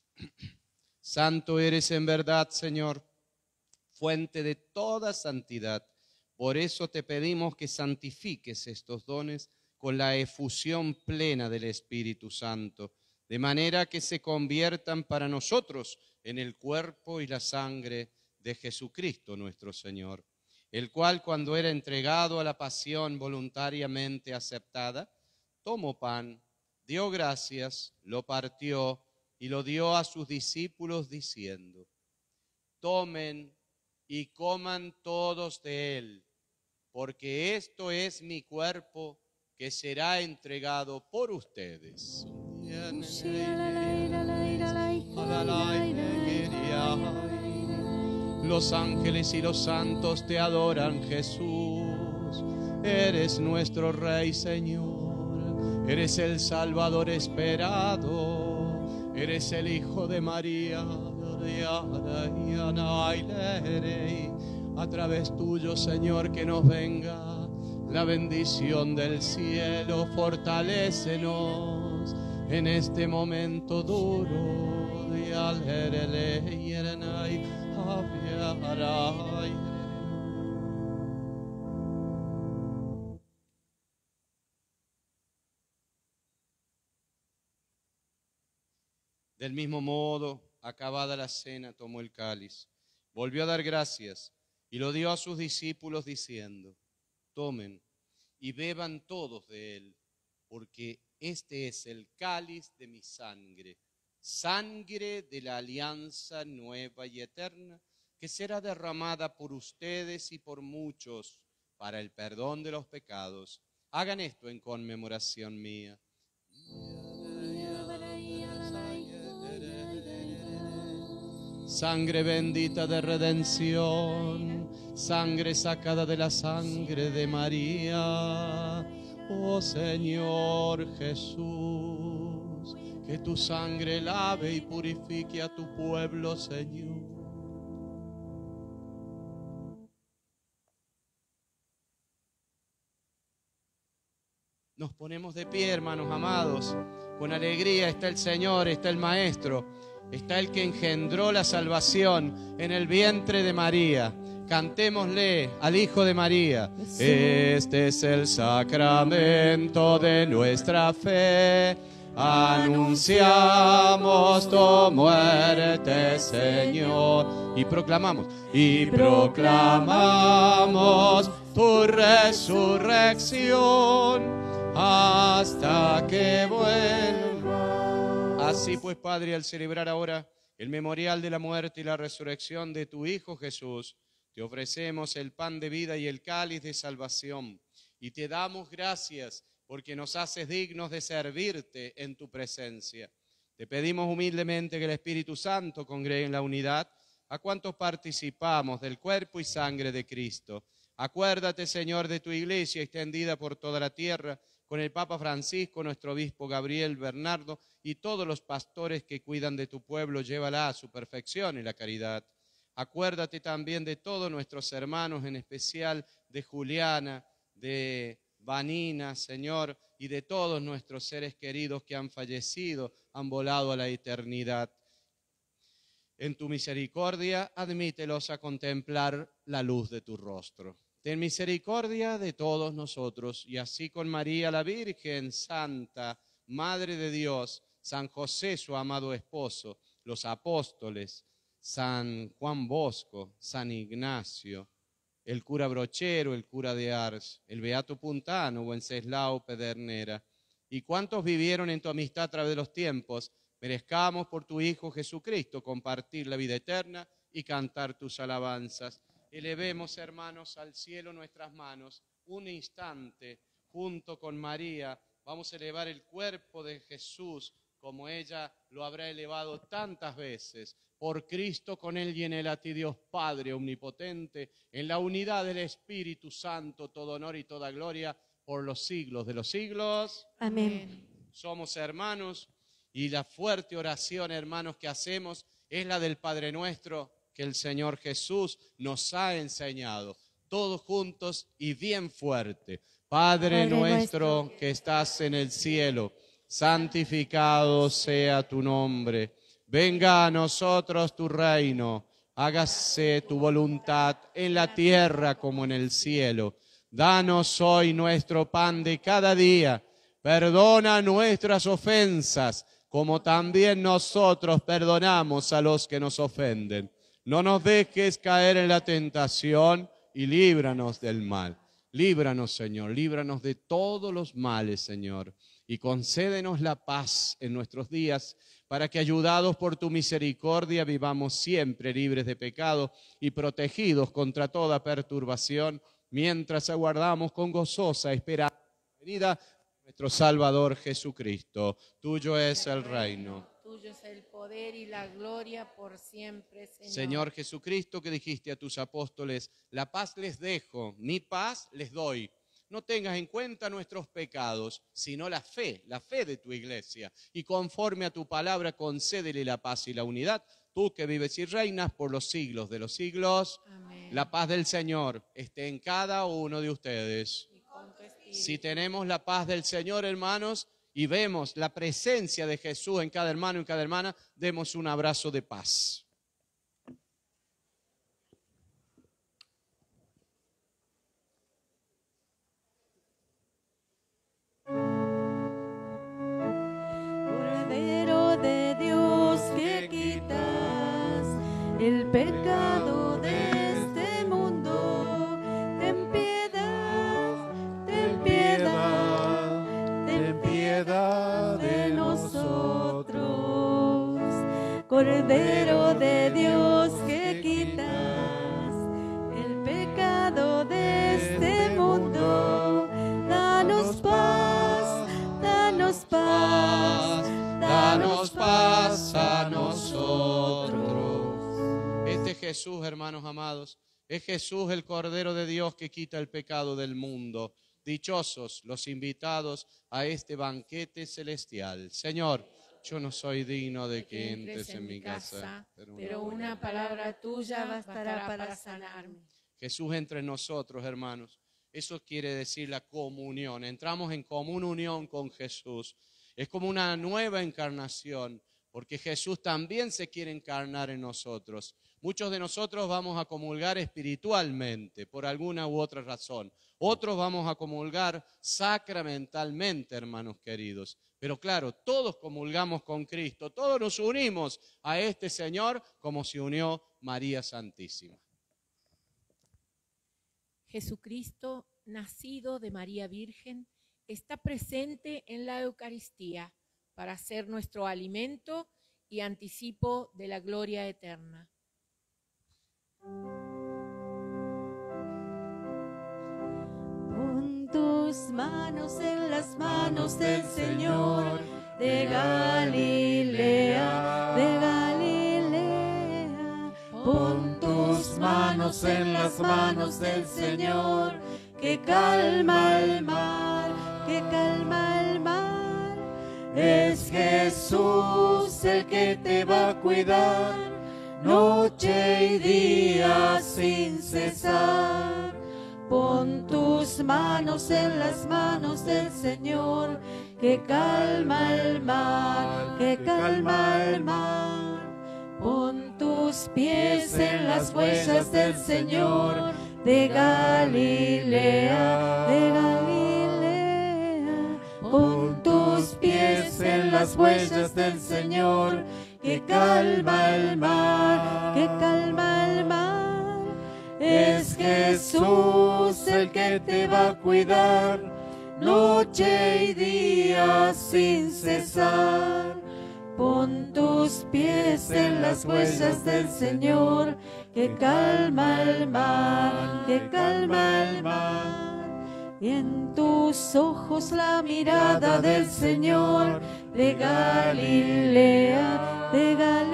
Santo eres en verdad, Señor, fuente de toda santidad. Por eso te pedimos que santifiques estos dones con la efusión plena del Espíritu Santo, de manera que se conviertan para nosotros en el cuerpo y la sangre de Jesucristo nuestro Señor, el cual, cuando era entregado a la pasión voluntariamente aceptada, tomó pan, dio gracias, lo partió y lo dio a sus discípulos diciendo: tomen y coman todos de él, porque esto es mi cuerpo que será entregado por ustedes. Los ángeles y los santos te adoran, Jesús. Eres nuestro Rey, Señor. Eres el Salvador esperado. Eres el Hijo de María. A través tuyo, Señor, que nos venga la bendición del cielo, fortalécenos en este momento duro de Alherele y Erenai, Aviarai. Del mismo modo, acabada la cena, tomó el cáliz, volvió a dar gracias y lo dio a sus discípulos diciendo: tomen y beban todos de él, porque este es el cáliz de mi sangre, sangre de la alianza nueva y eterna, que será derramada por ustedes y por muchos para el perdón de los pecados. Hagan esto en conmemoración mía. Sangre bendita de redención, sangre sacada de la sangre de María. Oh Señor Jesús, que tu sangre lave y purifique a tu pueblo, Señor. Nos ponemos de pie, hermanos amados. Con alegría está el Señor, está el Maestro. Está el que engendró la salvación en el vientre de María. Cantémosle al Hijo de María. Este es el sacramento de nuestra fe. Anunciamos tu muerte, Señor. Y proclamamos tu resurrección hasta que vuelva. Así pues, Padre, al celebrar ahora el memorial de la muerte y la resurrección de tu Hijo Jesús, te ofrecemos el pan de vida y el cáliz de salvación, y te damos gracias porque nos haces dignos de servirte en tu presencia. Te pedimos humildemente que el Espíritu Santo congregue en la unidad a cuantos participamos del cuerpo y sangre de Cristo. Acuérdate, Señor, de tu iglesia extendida por toda la tierra, con el Papa Francisco, nuestro obispo Gabriel Bernardo y todos los pastores que cuidan de tu pueblo, llévala a su perfección y la caridad. Acuérdate también de todos nuestros hermanos, en especial de Juliana, de Vanina, Señor, y de todos nuestros seres queridos que han fallecido, han volado a la eternidad. En tu misericordia, admítelos a contemplar la luz de tu rostro. Ten misericordia de todos nosotros, y así con María la Virgen Santa, Madre de Dios, San José su amado esposo, los apóstoles, San Juan Bosco, San Ignacio, el cura Brochero, el cura de Ars, el beato Puntano, Wenceslao Pedernera, y cuantos vivieron en tu amistad a través de los tiempos, merezcamos por tu Hijo Jesucristo compartir la vida eterna y cantar tus alabanzas. Elevemos, hermanos, al cielo nuestras manos. Un instante, junto con María, vamos a elevar el cuerpo de Jesús, como ella lo habrá elevado tantas veces. Por Cristo, con Él y en Él, a ti Dios Padre omnipotente, en la unidad del Espíritu Santo, todo honor y toda gloria, por los siglos de los siglos. Amén. Somos hermanos, y la fuerte oración, hermanos, que hacemos es la del Padre Nuestro, que el Señor Jesús nos ha enseñado, todos juntos y bien fuerte. Padre nuestro que estás en el cielo, santificado sea tu nombre. Venga a nosotros tu reino, hágase tu voluntad en la tierra como en el cielo. Danos hoy nuestro pan de cada día, perdona nuestras ofensas, como también nosotros perdonamos a los que nos ofenden. No nos dejes caer en la tentación y líbranos del mal. Líbranos, Señor, líbranos de todos los males, Señor, y concédenos la paz en nuestros días, para que, ayudados por tu misericordia, vivamos siempre libres de pecado y protegidos contra toda perturbación, mientras aguardamos con gozosa esperanza la venida de nuestro Salvador Jesucristo. Tuyo es el reino. Tuyo es el poder y la gloria por siempre, Señor. Señor Jesucristo, que dijiste a tus apóstoles: la paz les dejo, mi paz les doy. No tengas en cuenta nuestros pecados, sino la fe de tu iglesia. Y conforme a tu palabra, concédele la paz y la unidad, tú que vives y reinas por los siglos de los siglos. Amén. La paz del Señor esté en cada uno de ustedes. Y con Si tenemos la paz del Señor, hermanos, y vemos la presencia de Jesús en cada hermano y en cada hermana, demos un abrazo de paz. Cordero de Dios que quitas el pecado de este mundo, ten piedad, ten piedad, ten piedad de nosotros. Cordero de Dios que quitas el pecado de este mundo, danos paz, danos paz, Danos paz a nosotros. Este Jesús, hermanos amados, es Jesús el Cordero de Dios que quita el pecado del mundo. Dichosos los invitados a este banquete celestial. Señor, yo no soy digno de que entres en mi casa, pero una palabra tuya bastará para sanarme. Jesús entre nosotros, hermanos. Eso quiere decir la comunión. Entramos en común unión con Jesús. Es como una nueva encarnación, porque Jesús también se quiere encarnar en nosotros. Muchos de nosotros vamos a comulgar espiritualmente, por alguna u otra razón. Otros vamos a comulgar sacramentalmente, hermanos queridos. Pero claro, todos comulgamos con Cristo, todos nos unimos a este Señor como se unió María Santísima. Jesucristo, nacido de María Virgen, está presente en la Eucaristía para ser nuestro alimento y anticipo de la gloria eterna. Pon tus manos en las manos del Señor de Galilea, de Galilea. Pon tus manos en las manos del Señor que calma el mar, que calma el mar. Es Jesús el que te va a cuidar noche y día sin cesar. Pon tus manos en las manos del Señor que calma el mar, que calma el mar. Pon tus pies en las huellas del Señor de Galilea, de Galilea. Pon tus pies en las huellas del Señor que calma el mar, que calma el mar. Es Jesús el que te va a cuidar noche y día sin cesar. Pon tus pies en las huellas del Señor que calma el mar, que calma el mar. Y en tus ojos la mirada del Señor de Galilea, de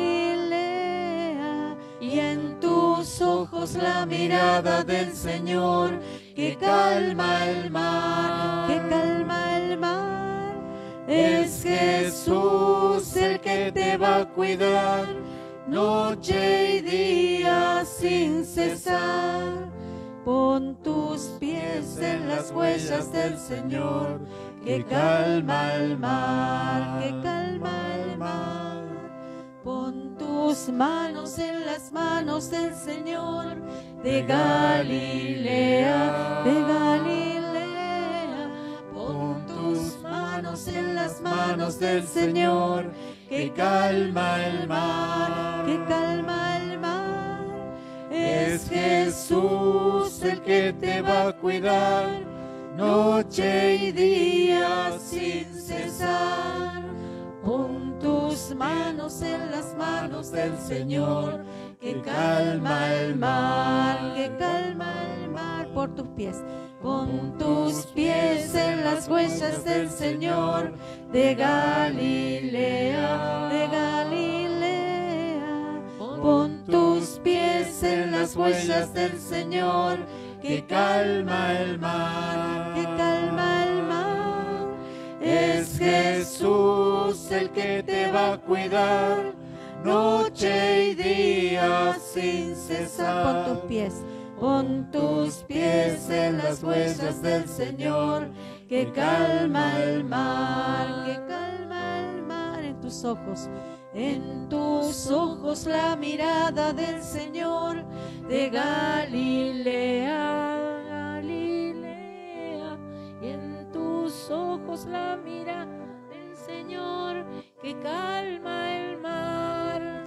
Galilea. Y en tus ojos la mirada del Señor que calma el mar, que calma el mar. Es Jesús el que te va a cuidar noche y día sin cesar. Pon tus pies en las huellas del Señor que calma el mar, que calma el mar. Pon tus manos en las manos del Señor de Galilea, de Galilea. Pon tus manos en las manos del Señor que calma el mar, que calma el mar. Es Jesús el que te va a cuidar noche y día sin cesar. Pon tus manos en las manos del Señor que calma el mar, que calma el mar. Por tus pies. Pon tus pies en las huellas del Señor de Galilea, de Galilea. Pon tus pies en las huellas del Señor que calma el mar, que calma el mar. Es Jesús el que te va a cuidar noche y día sin cesar. Pon tus pies. Pon tus pies en las huellas del Señor, que calma el mar, que calma el mar. En tus ojos la mirada del Señor de Galilea, Galilea. Y en tus ojos la mirada del Señor que calma el mar.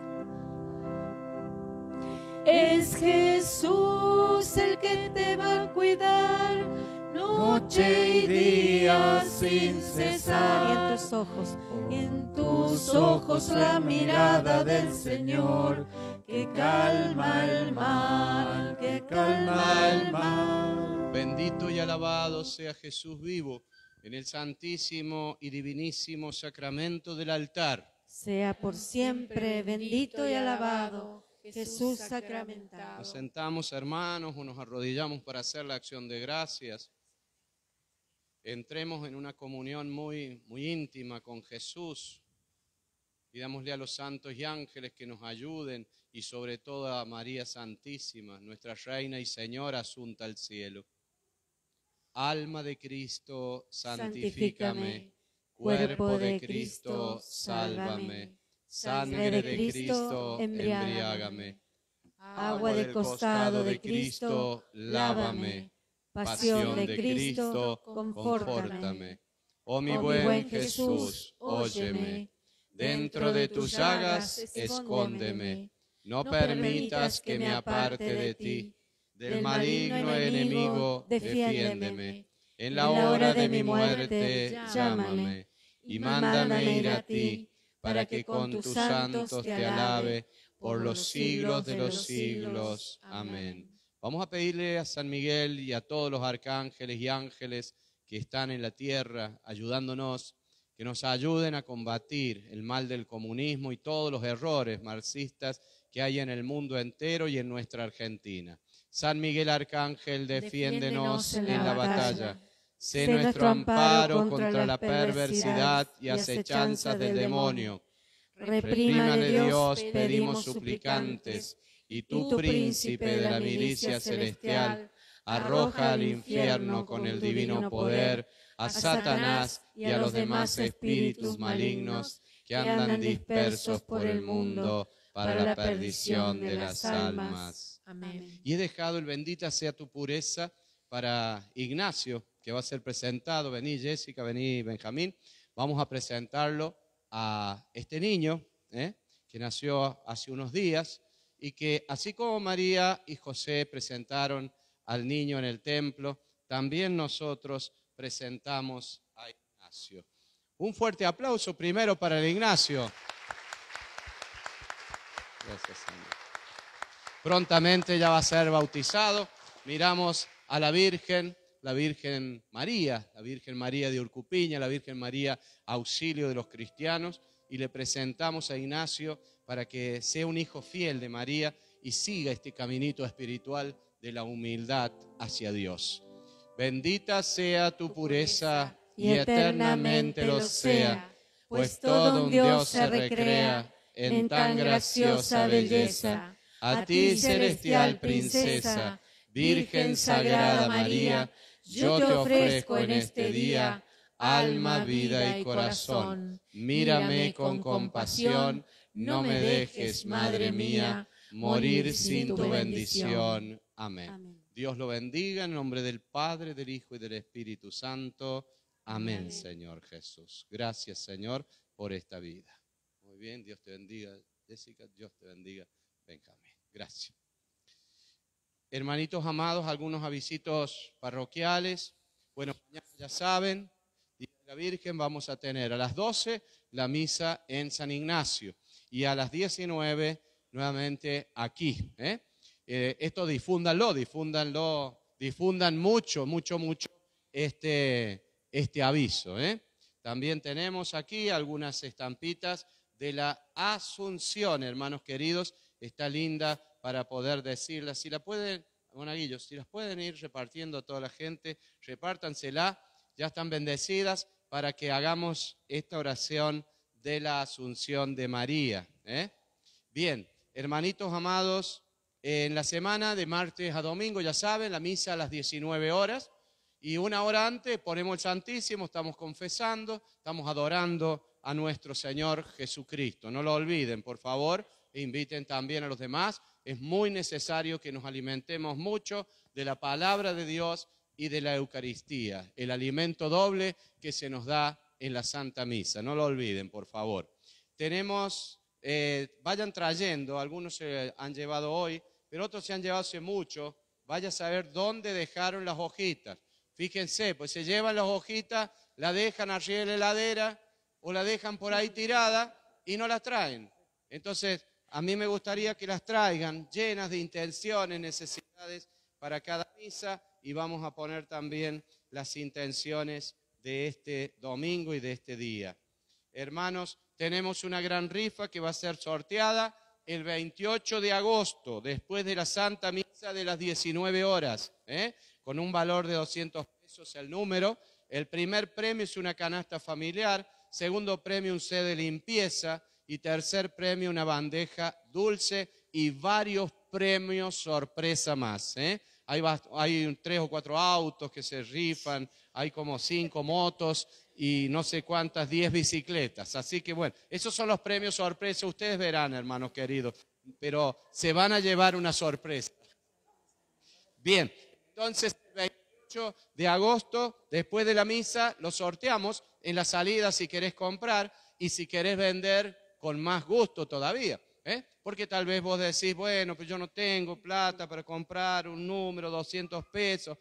Es Jesús el que te va a cuidar noche y día sin cesar. Y en tus ojos la mirada del Señor que calma el mar, que calma el mar. Bendito y alabado sea Jesús vivo en el santísimo y divinísimo sacramento del altar. Sea por siempre bendito y alabado Jesús sacramentado. Nos sentamos, hermanos, o nos arrodillamos para hacer la acción de gracias. Entremos en una comunión muy íntima con Jesús. Pidámosle a los santos y ángeles que nos ayuden y sobre todo a María Santísima, nuestra Reina y Señora asunta al cielo. Alma de Cristo, santifícame. Cuerpo de Cristo, sálvame. Sangre de Cristo, embriágame. Agua del costado de Cristo, lávame. Pasión de Cristo, confórtame. Oh mi buen Jesús, óyeme. Dentro de tus llagas, escóndeme. No permitas que me aparte de ti. Del maligno enemigo, defiéndeme. En la hora de mi muerte, llámame. Y mándame ir a ti, para que con tus santos te alabe por los siglos de los siglos. Amén. Vamos a pedirle a San Miguel y a todos los arcángeles y ángeles que están en la tierra ayudándonos, que nos ayuden a combatir el mal del comunismo y todos los errores marxistas que hay en el mundo entero y en nuestra Argentina. San Miguel Arcángel, defiéndenos en la batalla. Sé nuestro amparo contra la perversidad y acechanzas del demonio. Reprímale Dios, pedimos suplicantes, y tú, príncipe de la milicia celestial, arroja al infierno con el divino poder a Satanás y a los demás espíritus malignos que andan dispersos por el mundo para la perdición de las almas. Amén. Y he dejado el bendita sea tu pureza para Ignacio, que va a ser presentado. Vení Jessica, vení Benjamín. Vamos a presentarlo a este niño que nació hace unos días y que así como María y José presentaron al niño en el templo, también nosotros presentamos a Ignacio. Un fuerte aplauso primero para el Ignacio. Gracias, Señor. Prontamente ya va a ser bautizado. Miramos a la Virgen María de Urcupiña, la Virgen María Auxilio de los Cristianos, y le presentamos a Ignacio para que sea un hijo fiel de María y siga este caminito espiritual de la humildad hacia Dios. Bendita sea tu pureza y eternamente lo sea, pues todo un Dios se recrea en tan graciosa belleza. A ti, celestial princesa, Virgen Sagrada María, yo te ofrezco en este día alma, vida y corazón. Mírame con compasión, no me dejes, Madre mía, morir sin tu bendición. Amén. Dios lo bendiga en nombre del Padre, del Hijo y del Espíritu Santo. Amén, Señor Jesús. Gracias, Señor, por esta vida. Muy bien, Dios te bendiga, Jessica, Dios te bendiga, Benjamín. Gracias. Hermanitos amados, algunos avisitos parroquiales. Bueno, mañana ya saben, Día de la Virgen, vamos a tener a las 12 la misa en San Ignacio y a las 19 nuevamente aquí. Esto difúndanlo, difundan mucho este aviso. También tenemos aquí algunas estampitas de la Asunción, hermanos queridos. Está linda para poder decirla. Si la pueden, monaguillos, si las pueden ir repartiendo a toda la gente, repártansela, ya están bendecidas para que hagamos esta oración de la Asunción de María. Bien, hermanitos amados, en la semana de martes a domingo, ya saben, la misa a las 19 horas. Y una hora antes ponemos el Santísimo, estamos confesando, estamos adorando a nuestro Señor Jesucristo. No lo olviden, por favor, e inviten también a los demás. Es muy necesario que nos alimentemos mucho de la palabra de Dios y de la Eucaristía, el alimento doble que se nos da en la Santa Misa. No lo olviden, por favor. Tenemos, vayan trayendo, algunos se han llevado hoy, pero otros se han llevado hace mucho. Vaya a saber dónde dejaron las hojitas. Fíjense, pues se llevan las hojitas, la dejan arriba de la heladera o la dejan por ahí tirada y no las traen. Entonces, a mí me gustaría que las traigan llenas de intenciones, necesidades para cada misa, y vamos a poner también las intenciones de este domingo y de este día. Hermanos, tenemos una gran rifa que va a ser sorteada el 28 de agosto, después de la Santa Misa de las 19 horas, con un valor de 200 pesos el número. El primer premio es una canasta familiar, segundo premio un set de limpieza y tercer premio una bandeja dulce y varios premios sorpresa más. Hay 3 o 4 autos que se rifan, hay como 5 motos y no sé cuántas, 10 bicicletas. Así que bueno, esos son los premios sorpresa. Ustedes verán, hermanos queridos, pero se van a llevar una sorpresa. Bien, entonces el 28 de agosto, después de la misa, lo sorteamos en la salida si querés comprar y si querés vender con más gusto todavía. Porque tal vez vos decís, bueno, pues yo no tengo plata para comprar un número, 200 pesos.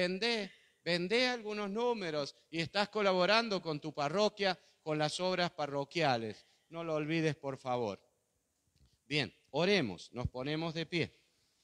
Vendé algunos números y estás colaborando con tu parroquia, con las obras parroquiales. No lo olvides, por favor. Bien, oremos, nos ponemos de pie.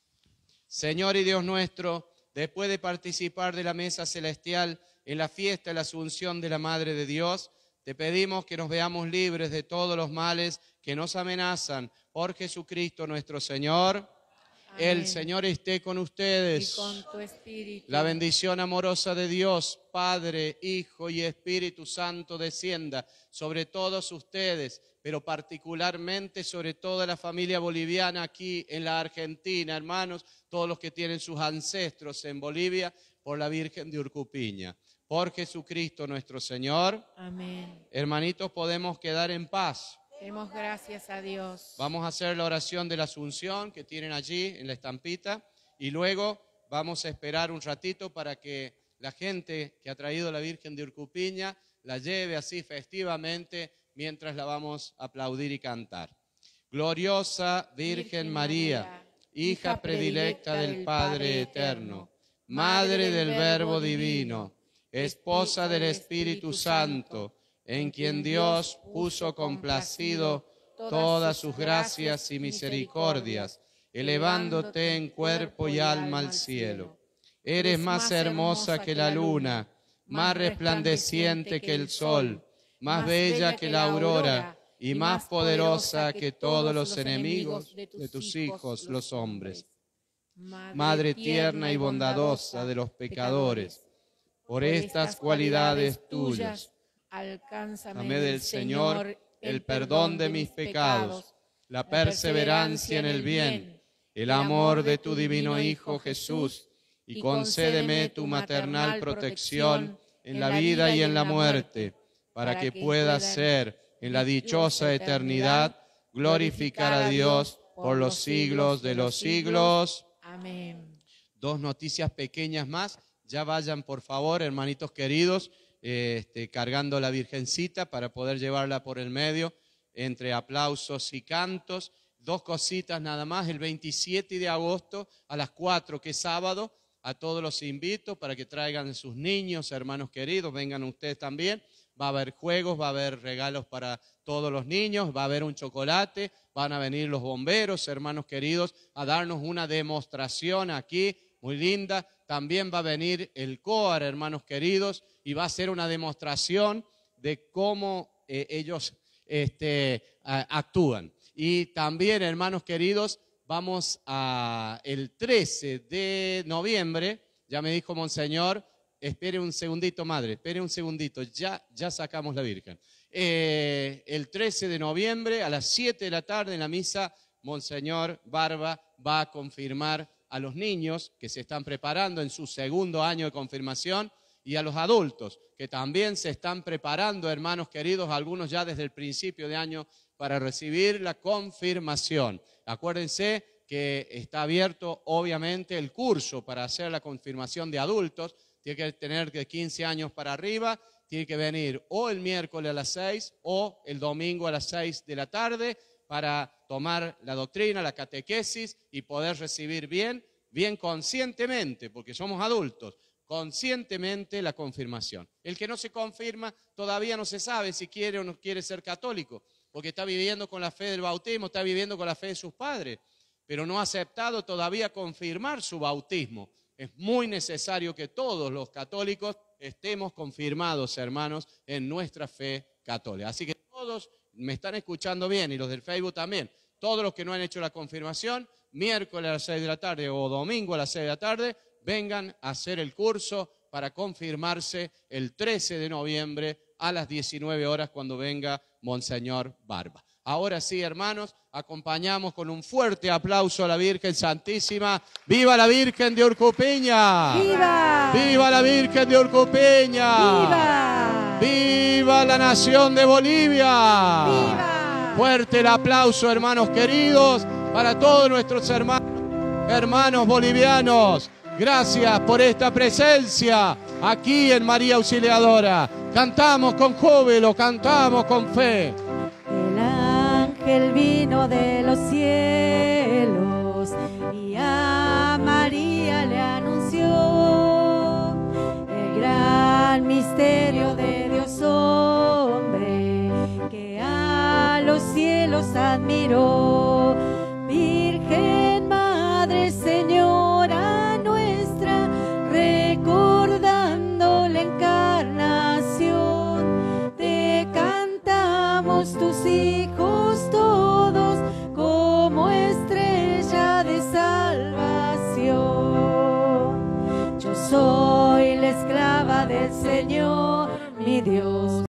Señor y Dios nuestro, después de participar de la mesa celestial en la fiesta de la Asunción de la Madre de Dios, te pedimos que nos veamos libres de todos los males que nos amenazan por Jesucristo nuestro Señor. Amén. El Señor esté con ustedes. Y con tu espíritu. La bendición amorosa de Dios, Padre, Hijo y Espíritu Santo, descienda sobre todos ustedes, pero particularmente sobre toda la familia boliviana aquí en la Argentina, hermanos, todos los que tienen sus ancestros en Bolivia, por la Virgen de Urcupiña. Por Jesucristo nuestro Señor. Amén. Hermanitos, podemos quedar en paz. Demos gracias a Dios. Vamos a hacer la oración de la Asunción que tienen allí en la estampita y luego vamos a esperar un ratito para que la gente que ha traído la Virgen de Urcupiña la lleve así festivamente mientras la vamos a aplaudir y cantar. Gloriosa Virgen María, hija predilecta del Padre Eterno, Madre del Verbo Divino, esposa del Espíritu Santo, en quien Dios puso complacido todas sus gracias y misericordias, elevándote en cuerpo y alma al cielo. Eres más hermosa que la luna, más resplandeciente que el sol, más bella que la aurora y más poderosa que todos los enemigos de tus hijos, los hombres. Madre tierna y bondadosa de los pecadores, por estas cualidades tuyas, alcánzame del Señor el perdón de mis pecados, la perseverancia en el bien, el amor de tu divino Hijo Jesús, y concédeme tu maternal protección en la vida y en la muerte, para que pueda ser en la dichosa eternidad glorificar a Dios por los siglos de los siglos. Amén. 2 noticias pequeñas más. Ya vayan, por favor, hermanitos queridos, cargando la Virgencita para poder llevarla por el medio entre aplausos y cantos. 2 cositas nada más. El 27 de agosto a las 4, que es sábado, a todos los invito para que traigan sus niños, hermanos queridos, vengan ustedes también. Va a haber juegos, va a haber regalos para todos los niños, va a haber un chocolate, van a venir los bomberos, hermanos queridos, a darnos una demostración aquí, muy linda. También va a venir el COAR, hermanos queridos, y va a ser una demostración de cómo ellos actúan. Y también, hermanos queridos, vamos a el 13 de noviembre, ya me dijo Monseñor, espere un segundito, madre, espere un segundito, ya sacamos la Virgen. El 13 de noviembre a las 7 de la tarde en la misa Monseñor Barba va a confirmar a los niños que se están preparando en su segundo año de confirmación y a los adultos que también se están preparando, hermanos queridos, algunos ya desde el principio de año para recibir la confirmación. Acuérdense que está abierto obviamente el curso para hacer la confirmación de adultos. Tiene que tener de 15 años para arriba, tiene que venir o el miércoles a las 6 o el domingo a las 6 de la tarde para tomar la doctrina, la catequesis y poder recibir bien conscientemente, porque somos adultos, conscientemente la confirmación. El que no se confirma todavía no se sabe si quiere o no quiere ser católico, porque está viviendo con la fe del bautismo, está viviendo con la fe de sus padres, pero no ha aceptado todavía confirmar su bautismo. Es muy necesario que todos los católicos estemos confirmados, hermanos, en nuestra fe católica. Así que todos me están escuchando bien y los del Facebook también. Todos los que no han hecho la confirmación, miércoles a las 6 de la tarde o domingo a las 6 de la tarde, vengan a hacer el curso para confirmarse el 13 de noviembre a las 19 horas cuando venga Monseñor Barba. Ahora sí, hermanos, acompañamos con un fuerte aplauso a la Virgen Santísima. ¡Viva la Virgen de Urcupiña! ¡Viva! ¡Viva la Virgen de Urcupiña! ¡Viva! ¡Viva la nación de Bolivia! ¡Viva! Fuerte el aplauso, hermanos queridos, para todos nuestros hermanos bolivianos. Gracias por esta presencia aquí en María Auxiliadora. Cantamos con júbilo, cantamos con fe. El ángel vino de los cielos y a María le anunció el gran misterio de Dios hombre que a los cielos admiró. Virgen Madre Señora nuestra, recordando la encarnación, te cantamos tus hijos todos como estrella de salvación. Yo soy la esclava del Señor, mi Dios.